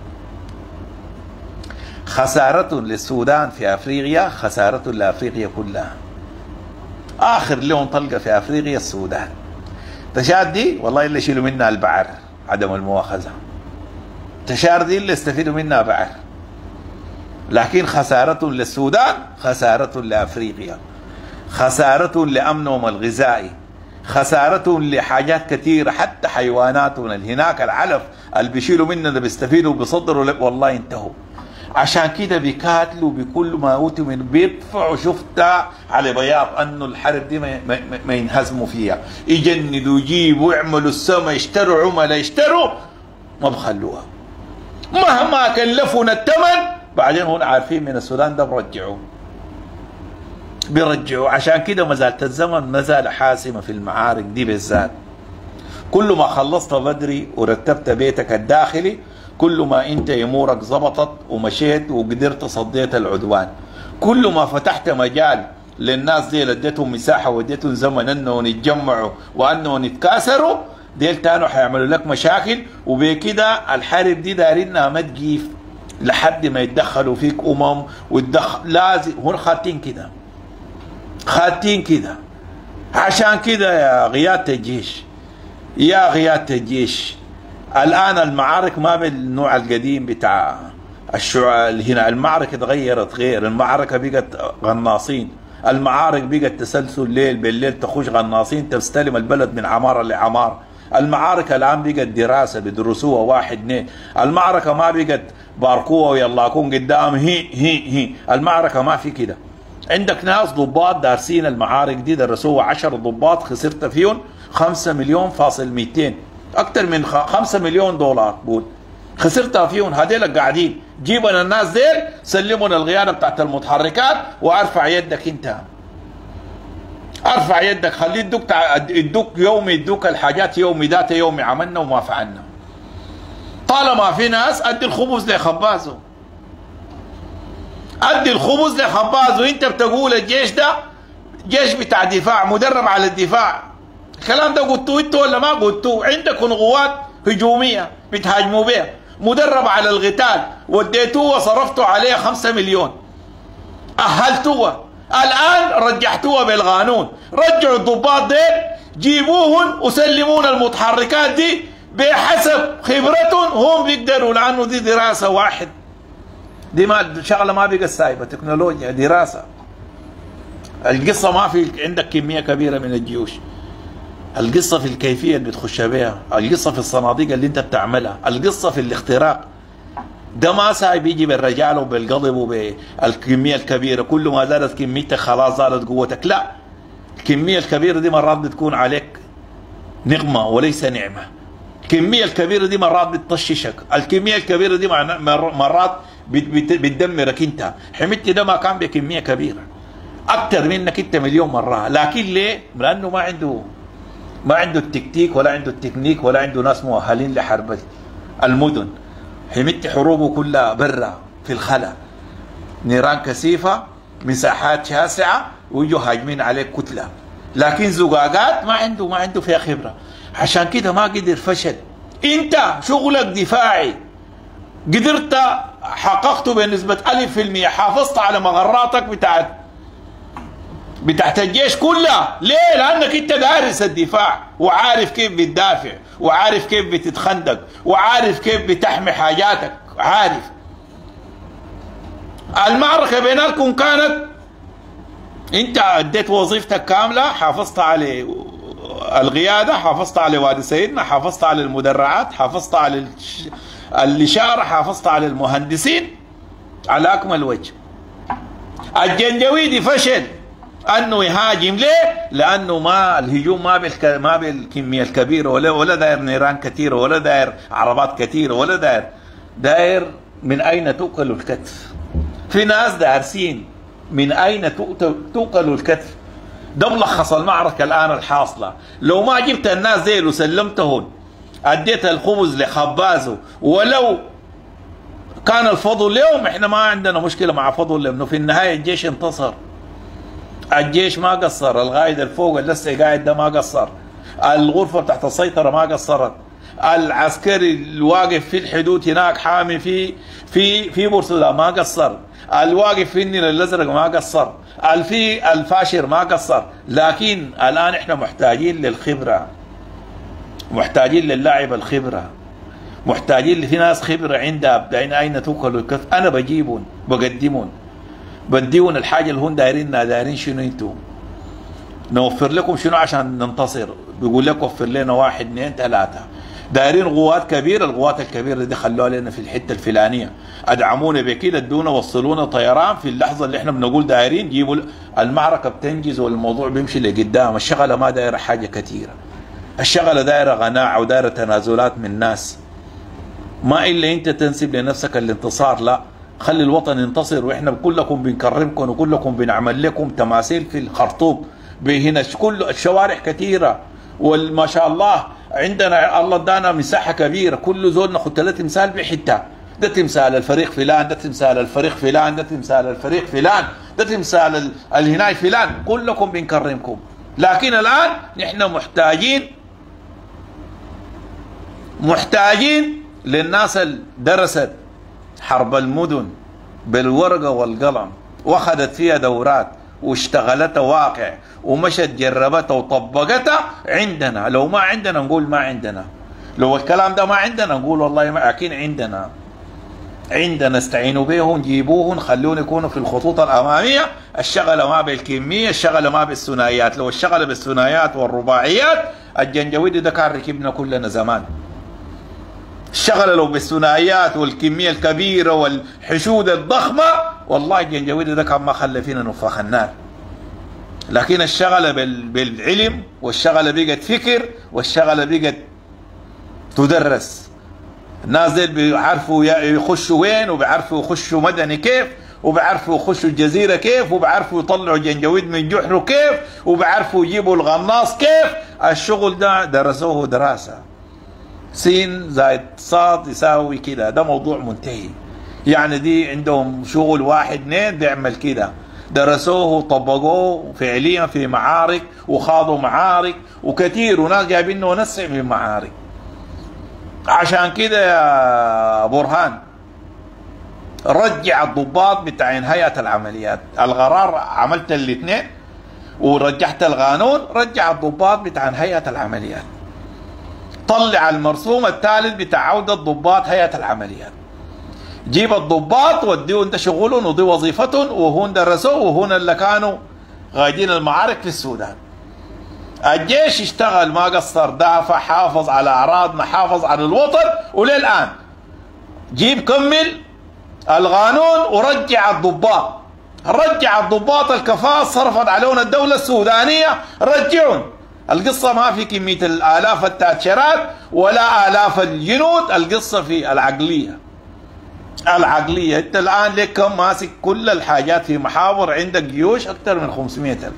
خسارة للسودان في افريقيا، خسارة لافريقيا كلها. اخر لهم طلقة في افريقيا السودان. تشاد دي والله اللي يشيلوا منها البعر، عدم المؤاخذة. تشاد دي اللي استفيدوا منها بعر. لكن خسارة للسودان، خسارة لافريقيا، خسارة لامنهم الغذائي، خسارة لحاجات كثيرة، حتى حيواناتنا هناك العلف اللي بيشيلوا مننا بيستفيدوا بيصدروا والله انتهوا. عشان كده بيقاتلوا بكل ما اوتوا من، بيدفعوا شفتها على بياض انه الحرب دي ما ينهزموا فيها. يجندوا يجيبوا يعملوا السما، يشتروا عملاء، يشتروا ما بخلوها مهما كلفونا الثمن. بعدين هون عارفين من السودان ده بيرجعوا. عشان كده ما زالت الزمن ما زال حاسمة في المعارك دي بالذات. كل ما خلصت بدري ورتبت بيتك الداخلي، كل ما انت امورك ظبطت ومشيت وقدرت صديت العدوان. كل ما فتحت مجال للناس دي، اديتهم مساحة واديتهم زمن انهم يتجمعوا وانهم يتكاثروا، ديل تانو حيعملوا لك مشاكل. وبكده الحرب دي دارينها ما تجيف لحد ما يتدخلوا فيك لازم هون خاتين كده. عشان كده يا قيادة الجيش، الآن المعارك ما بالنوع القديم بتاع هنا. المعركة تغيرت، غير المعركة بقت غناصين. المعارك بقت تسلسل ليل بالليل، تخش غناصين تستلم البلد من عمارة لعمارة. المعارك الآن بقت دراسة بيدرسوها 1 2. المعركة ما بقت باركوها ويلا كون قدام هي. المعركة ما في كده. عندك ناس ضباط دارسين المعارك دي، درسوها 10 ضباط، خسرت فيهم 5 مليون فاصل 200، اكثر من 5 مليون دولار قول خسرتها فيهم. هذيل قاعدين جيبنا الناس ديل، سلمونا القياده بتاعت المتحركات وارفع يدك انت. ارفع يدك، خليه يدوك يومي، يدوك الحاجات يومي، ذات يومي عملنا وما فعلنا. طالما في ناس ادي الخبز لخبازه، ادي الخبز لخبازه. انت بتقول الجيش ده جيش بتاع دفاع، مدرب على الدفاع. الكلام ده قلتوه انتوا ولا ما قلتوه؟ عندكم قوات هجوميه بتهاجموا بها، مدرب على القتال، وديتوه وصرفتوا عليه 5 مليون، اهلتوه، الان رجعتوها بالقانون. رجعوا الضباط ديل، جيبوهم وسلمونا المتحركات دي بحسب خبرتهم هم بيقدروا، لانه دي دراسه واحد، دي ما شغله ما بقى سايبه، تكنولوجيا دراسه. القصه ما في عندك كميه كبيره من الجيوش، القصه في الكيفيه اللي بتخش بها، القصه في الصناديق اللي انت بتعملها، القصه في الاختراق. ده ما سايب يجي بالرجال وبالغضب وبالكميه الكبيره، كل ما زادت كميتك خلاص زادت قوتك، لا. الكميه الكبيره دي مرات بتكون عليك نقمه وليس نعمه. الكميه الكبيره دي مرات بتطششك، الكميه الكبيره دي مرات بتدمرك انت. حميدتي ده ما كان بكميه كبيره، اكثر منك انت مليون مره، لكن ليه؟ لانه ما عنده التكتيك ولا عنده التكنيك ولا عنده ناس مؤهلين لحرب المدن. حميدتي حروبه كلها برا في الخلا، نيران كثيفه، مساحات شاسعه، ويجوا هاجمين عليك كتله، لكن زقاقات ما عنده فيها خبره، عشان كده ما قدر، فشل. انت شغلك دفاعي، قدرت حققته بنسبه 1000%، حافظت على مغراتك بتاعت الجيش كلها. ليه؟ لانك انت دارس الدفاع، وعارف كيف بتدافع، وعارف كيف بتتخندق، وعارف كيف بتحمي حاجاتك، عارف. المعركه بينكم كانت انت اديت وظيفتك كامله، حافظت على القياده، حافظت على وادي سيدنا، حافظت على المدرعات، حافظت على الاشاره، حافظت على المهندسين على اكمل وجه. الجنجويدي فشل انه يهاجم، ليه؟ لانه الهجوم ما بالكميه الكبيره، ولا داير نيران كثيره، ولا داير عربات كثيره، ولا داير من اين تؤكل الكتف. في ناس دارسين من اين تؤكل الكتف. ده ملخص المعركه الان الحاصله. لو ما جبت الناس ديل وسلمتهم، اديت الخبز لخبازه، ولو كان الفضل اليوم، احنا ما عندنا مشكله مع فضل، لانه في النهايه الجيش انتصر. الجيش ما قصر، القائد الفوق اللي لسه قاعد ده ما قصر، الغرفه تحت السيطره ما قصرت، العسكري الواقف في الحدود هناك حامي في بورسودا ما قصر، الواقف في النيل الازرق ما قصر، في الفاشر ما قصر. لكن الان احنا محتاجين للخبره، محتاجين للاعب الخبره، محتاجين في ناس خبره عندها اين تؤكل الكتف. انا بجيبهم بقدمهم، بديون الحاجه اللي هم دايرين شنو انتم؟ نوفر لكم شنو عشان ننتصر؟ بيقول لك وفر لنا 1 2 3. دايرين قوات كبيره، القوات الكبيره دي خلوها لنا في الحته الفلانيه، ادعمونا بكده، ادونا وصلونا طيران في اللحظه اللي احنا بنقول دايرين جيبوا. المعركه بتنجز والموضوع بيمشي لقدام. الشغله ما دايره حاجه كثيره، الشغله دايره قناعه ودايره تنازلات من الناس، ما الا انت تنسب لنفسك الانتصار، لا، خلي الوطن ينتصر. واحنا كلكم بنكرمكم وكلكم بنعمل لكم تماثيل في الخرطوم، هنا كل الشوارع كثيره، وما شاء الله عندنا الله ادانا مساحه كبيره، كل زول ناخذ 3 تمثال بحته، ده تمثال الفريق فلان، ده تمثال الفريق فلان، ده تمثال الفريق فلان، ده تمثال الهناي فلان، كلكم بنكرمكم. لكن الان نحن محتاجين للناس اللي درست حرب المدن بالورقه والقلم، واخذت فيها دورات واشتغلتها واقع ومشت جربتها وطبقتها. عندنا، لو ما عندنا نقول ما عندنا، لو الكلام ده ما عندنا نقول والله ما اكيد عندنا استعينوا بهم، جيبوهم، خلوهم يكونوا في الخطوط الاماميه. الشغله ما بالكميه، الشغله ما بالثنائيات. لو الشغله بالثنائيات والرباعيات الجنجويدي ده كان ركبنا كلنا زمان. الشغله لو بالثنائيات والكميه الكبيره والحشود الضخمه، والله الجنجويدي ده كان ما خلى فينا نفاخ النار. لكن الشغله بالعلم، والشغله بقت فكر، والشغله بقت تدرس. الناس دي بيعرفوا يخشوا وين، وبيعرفوا يخشوا مدني كيف، وبعرفوا يخشوا الجزيرة كيف، وبعرفوا يطلعوا جنجويد من جحره كيف، وبعرفوا يجيبوا الغناص كيف. الشغل ده درسوه دراسة، سين زائد صاد يساوي كده، ده موضوع منتهي. يعني دي عندهم شغل واحد اثنين بيعمل كده، درسوه وطبقوه فعليا في معارك وخاضوا معارك وكثير، وناس جايبينه ونسع في معارك. عشان كده يا برهان رجع الضباط بتاعين هيئة العمليات، القرار عملت الاثنين ورجحت القانون، رجع الضباط بتاعين هيئة العمليات، طلع المرسوم الثالث بتاع عودة ضباط هيئة العمليات. جيب الضباط وديهم ده شغلهم ودي وظيفتهم، وهون درسوا وهون اللي كانوا غايدين المعارك في السودان. الجيش اشتغل ما قصر، دافع، حافظ على اعراضنا، حافظ على الوطن، وللان جيب كمل القانون ورجع الضباط. رجع الضباط الكفاءة صرفت عليهم الدولة السودانية، رجعون. القصة ما في كمية الآلاف التاتشرات ولا آلاف الجنود، القصة في العقلية. العقلية. انت الآن لك كم ماسك كل الحاجات في محاور، عندك جيوش أكثر من 500,000،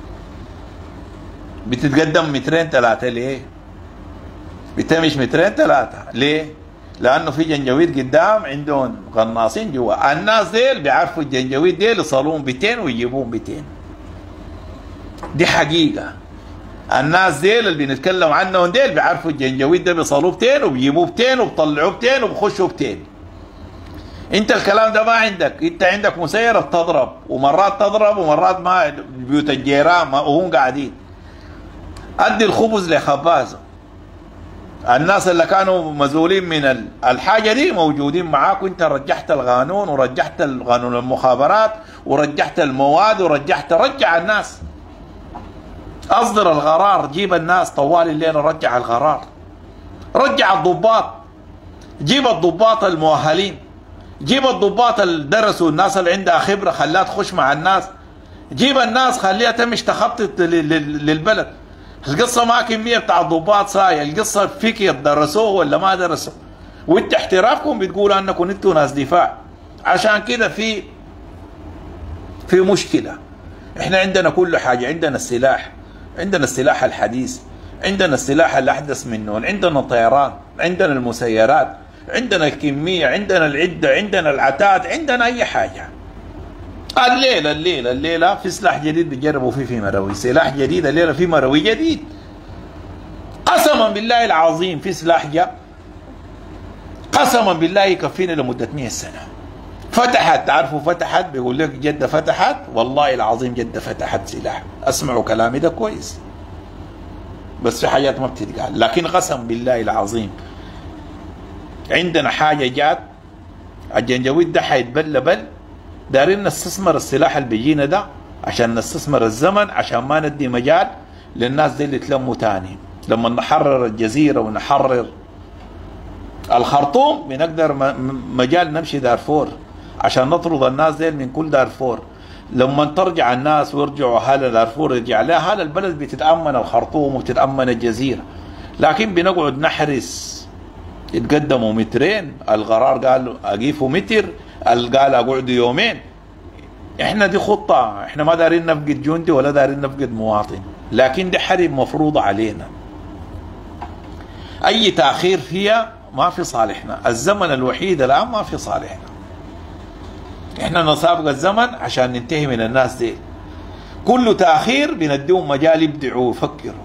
بتتقدم مترين ثلاثة. ليه؟ بتمش مترين ثلاثة ليه؟ لأنه في جنجويد قدام عندهم غناصين جوا. الناس ديل بيعرفوا الجنجويد ديل يصلون 200 ويجيبون 200. دي حقيقة. الناس ديل اللي بنتكلم عنهم ديل بيعرفوا الجنجويد ده بيصلوا 200 وبيجيبوه 200 وبيطلعوه 200 وبخشوا 200. انت الكلام ده ما عندك، انت عندك مسيرة تضرب، ومرات تضرب ومرات ما، بيوت الجيران وهم قاعدين. ادي الخبز لخبازه. الناس اللي كانوا مسؤولين من الحاجة دي موجودين معاك، وانت رجحت القانون ورجحت قانون المخابرات ورجحت المواد ورجحت، رجع الناس. اصدر القرار، جيب الناس طوال الليل، رجع القرار. رجع الضباط، جيب الضباط المؤهلين، جيب الضباط اللي درسوا، الناس اللي عندها خبرة خلاها تخش مع الناس، جيب الناس خليها تمش تخطط للبلد. القصة ما كمية بتاع الضباط ساية، القصة فيك درسوه ولا ما درسوا، وانت احترافكم بتقولوا انكم انتوا ناس دفاع. عشان كده في مشكلة. احنا عندنا كل حاجة، عندنا السلاح، عندنا السلاح الحديث، عندنا السلاح الأحدث منه، عندنا الطيران، عندنا المسيرات، عندنا الكمية، عندنا العدة، عندنا العتاد، عندنا أي حاجة. الليلة في سلاح جديد بيجربوا فيه في مروي، سلاح جديد الليلة في مروي جديد. قسما بالله العظيم في سلاح جاء، قسما بالله يكفينا لمدة 100 سنة. فتحت، تعرفوا فتحت، بيقول لك جدة فتحت، والله العظيم جدة فتحت سلاح. اسمعوا كلامي ده كويس، بس في حاجات ما بتتقال، لكن قسم بالله العظيم عندنا حاجة جات. الجنجويد ده حيتبل، دارين نستثمر السلاح اللي بيجينا ده عشان نستثمر الزمن، عشان ما ندي مجال للناس دي اللي تلموا تاني. لما نحرر الجزيرة ونحرر الخرطوم بنقدر مجال نمشي دارفور عشان نطرد الناس دي من كل دارفور. لما ترجع الناس ويرجعوا اهل دارفور، يرجع لها اهل البلد، بتتأمن الخرطوم وتتأمن الجزيرة. لكن بنقعد نحرس، يتقدموا مترين، القرار قال اقيفوا متر، قال اقعدوا يومين. احنا دي خطة، احنا ما دارين نفقد جندي ولا دارين نفقد مواطن، لكن دي حرب مفروضة علينا. اي تأخير فيها ما في صالحنا. الزمن الوحيد الان ما في صالحنا. احنا نسابق الزمن عشان ننتهي من الناس دي. كل تأخير بنديهم مجال يبدعوا ويفكروا،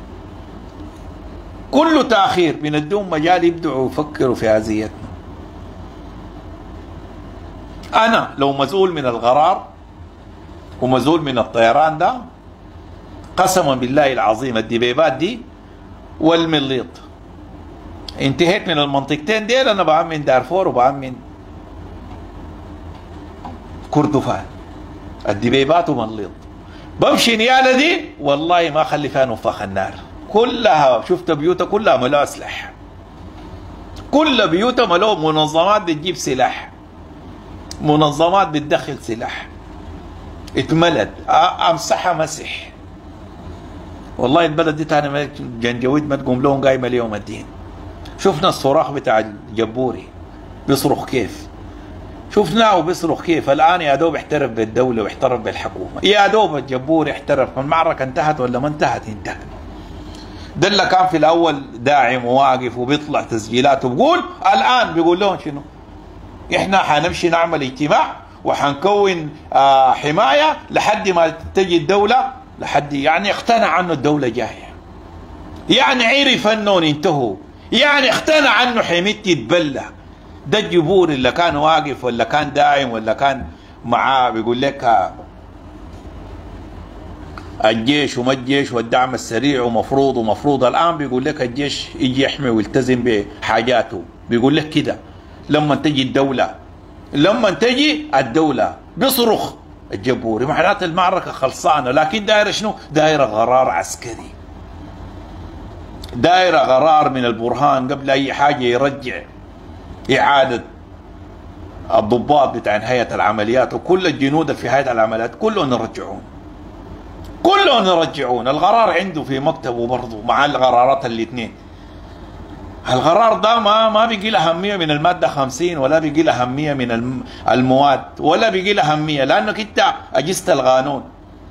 كل تأخير بنديهم مجال يبدعوا ويفكروا في هزيتنا. أنا لو مسؤول من القرار ومسؤول من الطيران ده، قسما بالله العظيم الدبيبات دي والمليط، انتهيت من المنطقتين ديل، أنا بأمن دارفور وبأمن كردفان، الدبيبات ومليط. بمشي نيالة دي والله ما خلي فيها نفاخ النار، كلها شفت بيوتها كلها ملوها أسلحة، كل بيوتها ملوها منظمات بتجيب سلاح، منظمات بتدخل سلاح، اتملت، امسحها مسح. والله البلد دي تاني جنجويد ما تقوم لهم قايمه ليوم الدين. شفنا الصراخ بتاع الجبوري بيصرخ كيف، شفناه بيصرخ كيف. الان يا دوب احترف بالدوله واحترف بالحكومه، يا دوب الجبور احترف. المعركه انتهت ولا ما انتهت؟ انتهت. ده اللي كان في الاول داعم وواقف وبيطلع تسجيلات وبقول، الان بيقول لهم شنو؟ احنا حنمشي نعمل اجتماع وحنكون حمايه لحد ما تجي الدوله، لحد يعني اقتنع انه الدوله جايه، يعني عرف انه انتهوا، يعني اقتنع انه حميت يتبلى. ده الجبور اللي كان واقف ولا كان داعم ولا كان معاه بيقول لك الجيش وما الجيش والدعم السريع ومفروض الان بيقول لك الجيش يجي يحمي ويلتزم بحاجاته. بيقول لك كده لما تجي الدوله، لما تجي الدوله بيصرخ الجبوري، معناته المعركه خلصانه. لكن دايره شنو؟ دايره غرار عسكري، دايره غرار من البرهان قبل اي حاجه يرجع اعاده الضباط بتاع هيئه العمليات وكل الجنود في هيئه العمليات كلهم يرجعون، كلهم يرجعون. القرار عنده في مكتبه برضه مع القرارات الاثنين. القرار ده ما بيجي له اهميه من الماده 50 ولا بيجي له اهميه من المواد ولا بيجي له اهميه، لانك انت اجزت القانون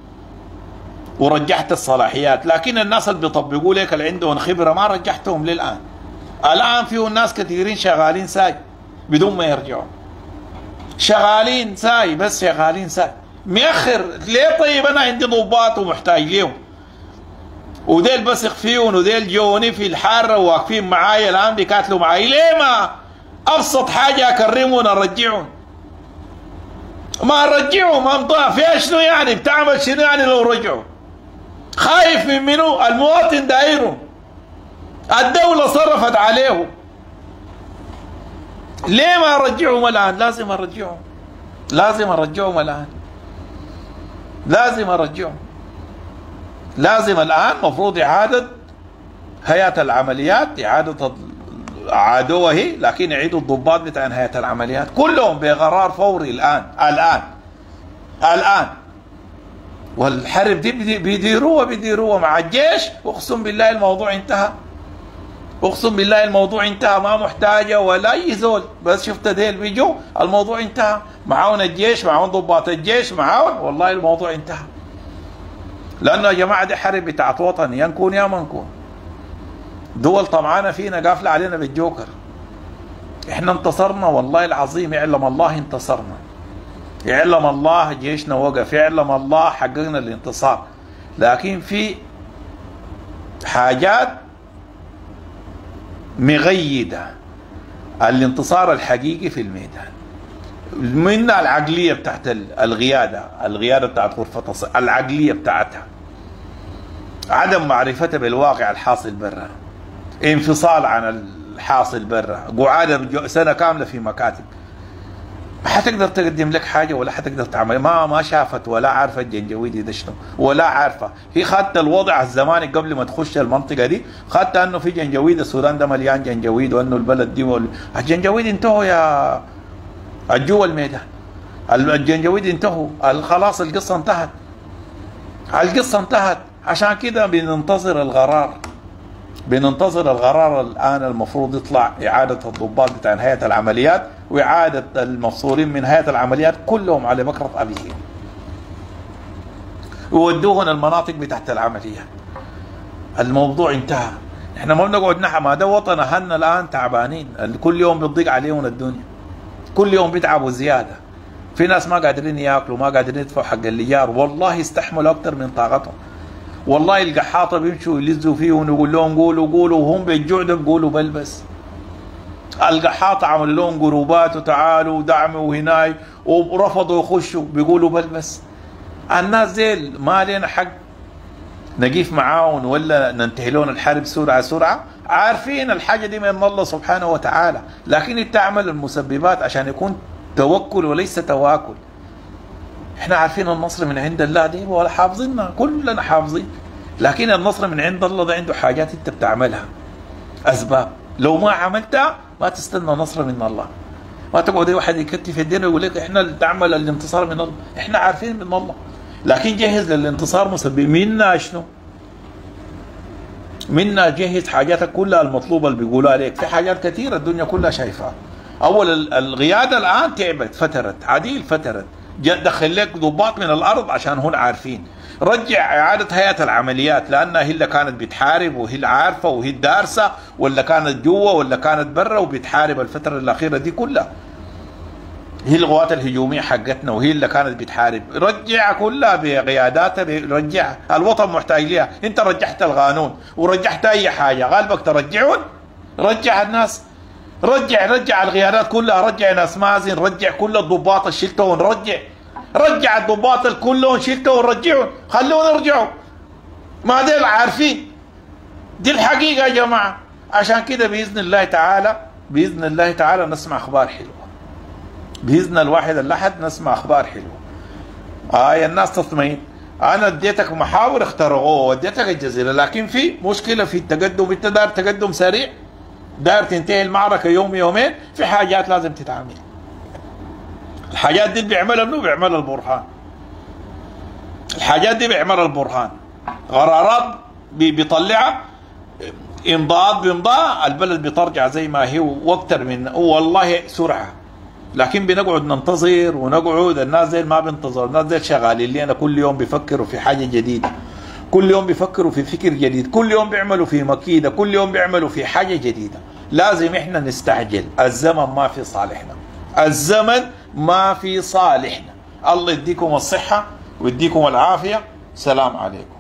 ورجحت الصلاحيات. لكن الناس اللي بيطبقوا لك اللي عندهم خبره ما رجحتهم للان. الان فيه ناس كثيرين شغالين ساي بدون ما يرجعوا، شغالين ساي بس شغالين ساي ميخر. ليه؟ طيب انا عندي ضباط ومحتاج ليهم، وديل بثق فيهم، وديل جوني في الحاره وواقفين معايا الان بيقاتلوا معايا. ليه ما ابسط حاجه اكرمهم ارجعهم؟ ما نرجعهم امضاء فيها شنو يعني؟ بتعمل شنو يعني لو رجعوا؟ خايف من منو؟ المواطن دايرهم، الدوله صرفت عليهم. ليه ما ارجعهم الان؟ لازم ارجعهم، لازم ارجعهم الان، لازم ارجعهم. لازم الان مفروض اعاده هيئه العمليات، اعاده عادوها هي، لكن يعيدوا الضباط بتاع هيئه العمليات كلهم بقرار فوري الان. والحرب دي بيديروها مع الجيش. اقسم بالله الموضوع انتهى، اقسم بالله الموضوع انتهى، ما محتاجه ولا اي زول. بس شفت ديل بيجوا الموضوع انتهى، معاون الجيش، معاون ضباط الجيش، معاون، والله الموضوع انتهى. لانه يا جماعه دي حرب بتاعت وطن، يا نكون يا ما نكون. دول طمعانه فينا، قافله علينا بالجوكر. احنا انتصرنا والله العظيم، يعلم الله انتصرنا، يعلم الله جيشنا وقف، يعلم الله حققنا الانتصار. لكن في حاجات مغيدة الانتصار الحقيقي في الميدان، منها العقلية بتاعت القيادة بتاعت غرفة العقلية بتاعتها، عدم معرفتها بالواقع الحاصل برا، انفصال عن الحاصل برا، قعادة سنة كاملة في مكاتب، ما حتقدر تقدم لك حاجة ولا حتقدر تعمل. ما شافت ولا عارفة الجنجويدي ده شنو، ولا عارفة. هي خدت الوضع الزماني قبل ما تخش المنطقة دي، خدت انه في جنجويد، السودان ده مليان جنجويد، وانه البلد دي الجنجويد انتهوا يا جوا الميدان، الجنجويد انتهوا، خلاص القصة انتهت، القصة انتهت. عشان كده بننتظر القرار، بننتظر القرار الآن. المفروض يطلع إعادة الضباط بتاع هيئة العمليات وإعادة المفصولين من هيئة العمليات كلهم على بكرة أبيهم، وودوهم المناطق بتاعت العمليات. الموضوع انتهى. احنا ما بنقعد ما ده وطن أهلنا الآن تعبانين، كل يوم بتضيق عليهم الدنيا، كل يوم بيتعبوا زيادة. في ناس ما قادرين ياكلوا، ما قادرين يدفعوا حق الإيجار، والله يستحملوا أكثر من طاقتهم. والله القحاطه بيمشوا يلزوا فيه ونقول لهم قولوا وهم بالجوع ده بيقولوا بلبس. القحاطه عملوا لهم جروبات وتعالوا ودعموا هناي ورفضوا يخشوا بيقولوا بلبس. الناس ديل ما لنا حق نقيف معاهم ولا ننتهي لهم الحرب سرعه، عارفين الحاجه دي من الله سبحانه وتعالى، لكن تعمل المسببات عشان يكون توكل وليس تواكل. احنا عارفين النصر من عند الله دي ولا حافظينها، كلنا حافظين، لكن النصر من عند الله ده عنده حاجات انت بتعملها، اسباب، لو ما عملتها ما تستنى نصر من الله. ما تقعد واحد يكتف يدينا ويقول لك احنا اللي تعمل الانتصار من الله، احنا عارفين من الله، لكن جهز للانتصار مسبب منا شنو؟ منا جهز حاجاتك كلها المطلوبه اللي بيقولوا عليك. في حاجات كثيره الدنيا كلها شايفها، اول القياده الان تعبت، فترت عديل، فترت، دخل لك ضباط من الارض عشان هون عارفين. رجع اعاده هيئه العمليات، لانها هي اللي كانت بتحارب وهي اللي عارفه وهي الدارسه، ولا كانت جوا ولا كانت برا وبتحارب الفتره الاخيره دي كلها. هي القوات الهجوميه حقتنا وهي اللي كانت بتحارب. رجع كلها بقياداتها، رجع. الوطن محتاج لها. انت رجعت القانون ورجعت اي حاجه، غالبك ترجعون؟ رجع الناس، رجع القيادات كلها، رجع ناس مازن، رجع كل الضباط اللي شلتهم، رجع الضباط كلهم شلتهم ورجعهم، خلوهم يرجعوا. ما ديل عارفين دي الحقيقه يا جماعه. عشان كده باذن الله تعالى، باذن الله تعالى نسمع اخبار حلوه. باذن الواحد الاحد نسمع اخبار حلوه. يا الناس تطمئن. انا اديتك محاور اخترقوه واديتك الجزيره، لكن في مشكله في التقدم. انت داير تقدم سريع، داير تنتهي المعركه يوم يومين، في حاجات لازم تتعمل. الحاجات دي بيعملها منو؟ بيعملها البرهان. الحاجات دي بيعملها البرهان. قرارات بيطلعها امضاءات بامضاء، البلد بترجع زي ما هي واكثر من، والله سرعه. لكن بنقعد ننتظر ونقعد. الناس زي ما بينتظروا، الناس زي شغالين لنا كل يوم بيفكروا في حاجه جديده، كل يوم بيفكروا في فكر جديد، كل يوم بيعملوا في مكيده، كل يوم بيعملوا في حاجه جديده. لازم احنا نستعجل. الزمن ما في صالحنا، الزمن ما في صالحنا. الله يديكم الصحه ويديكم العافيه. سلام عليكم.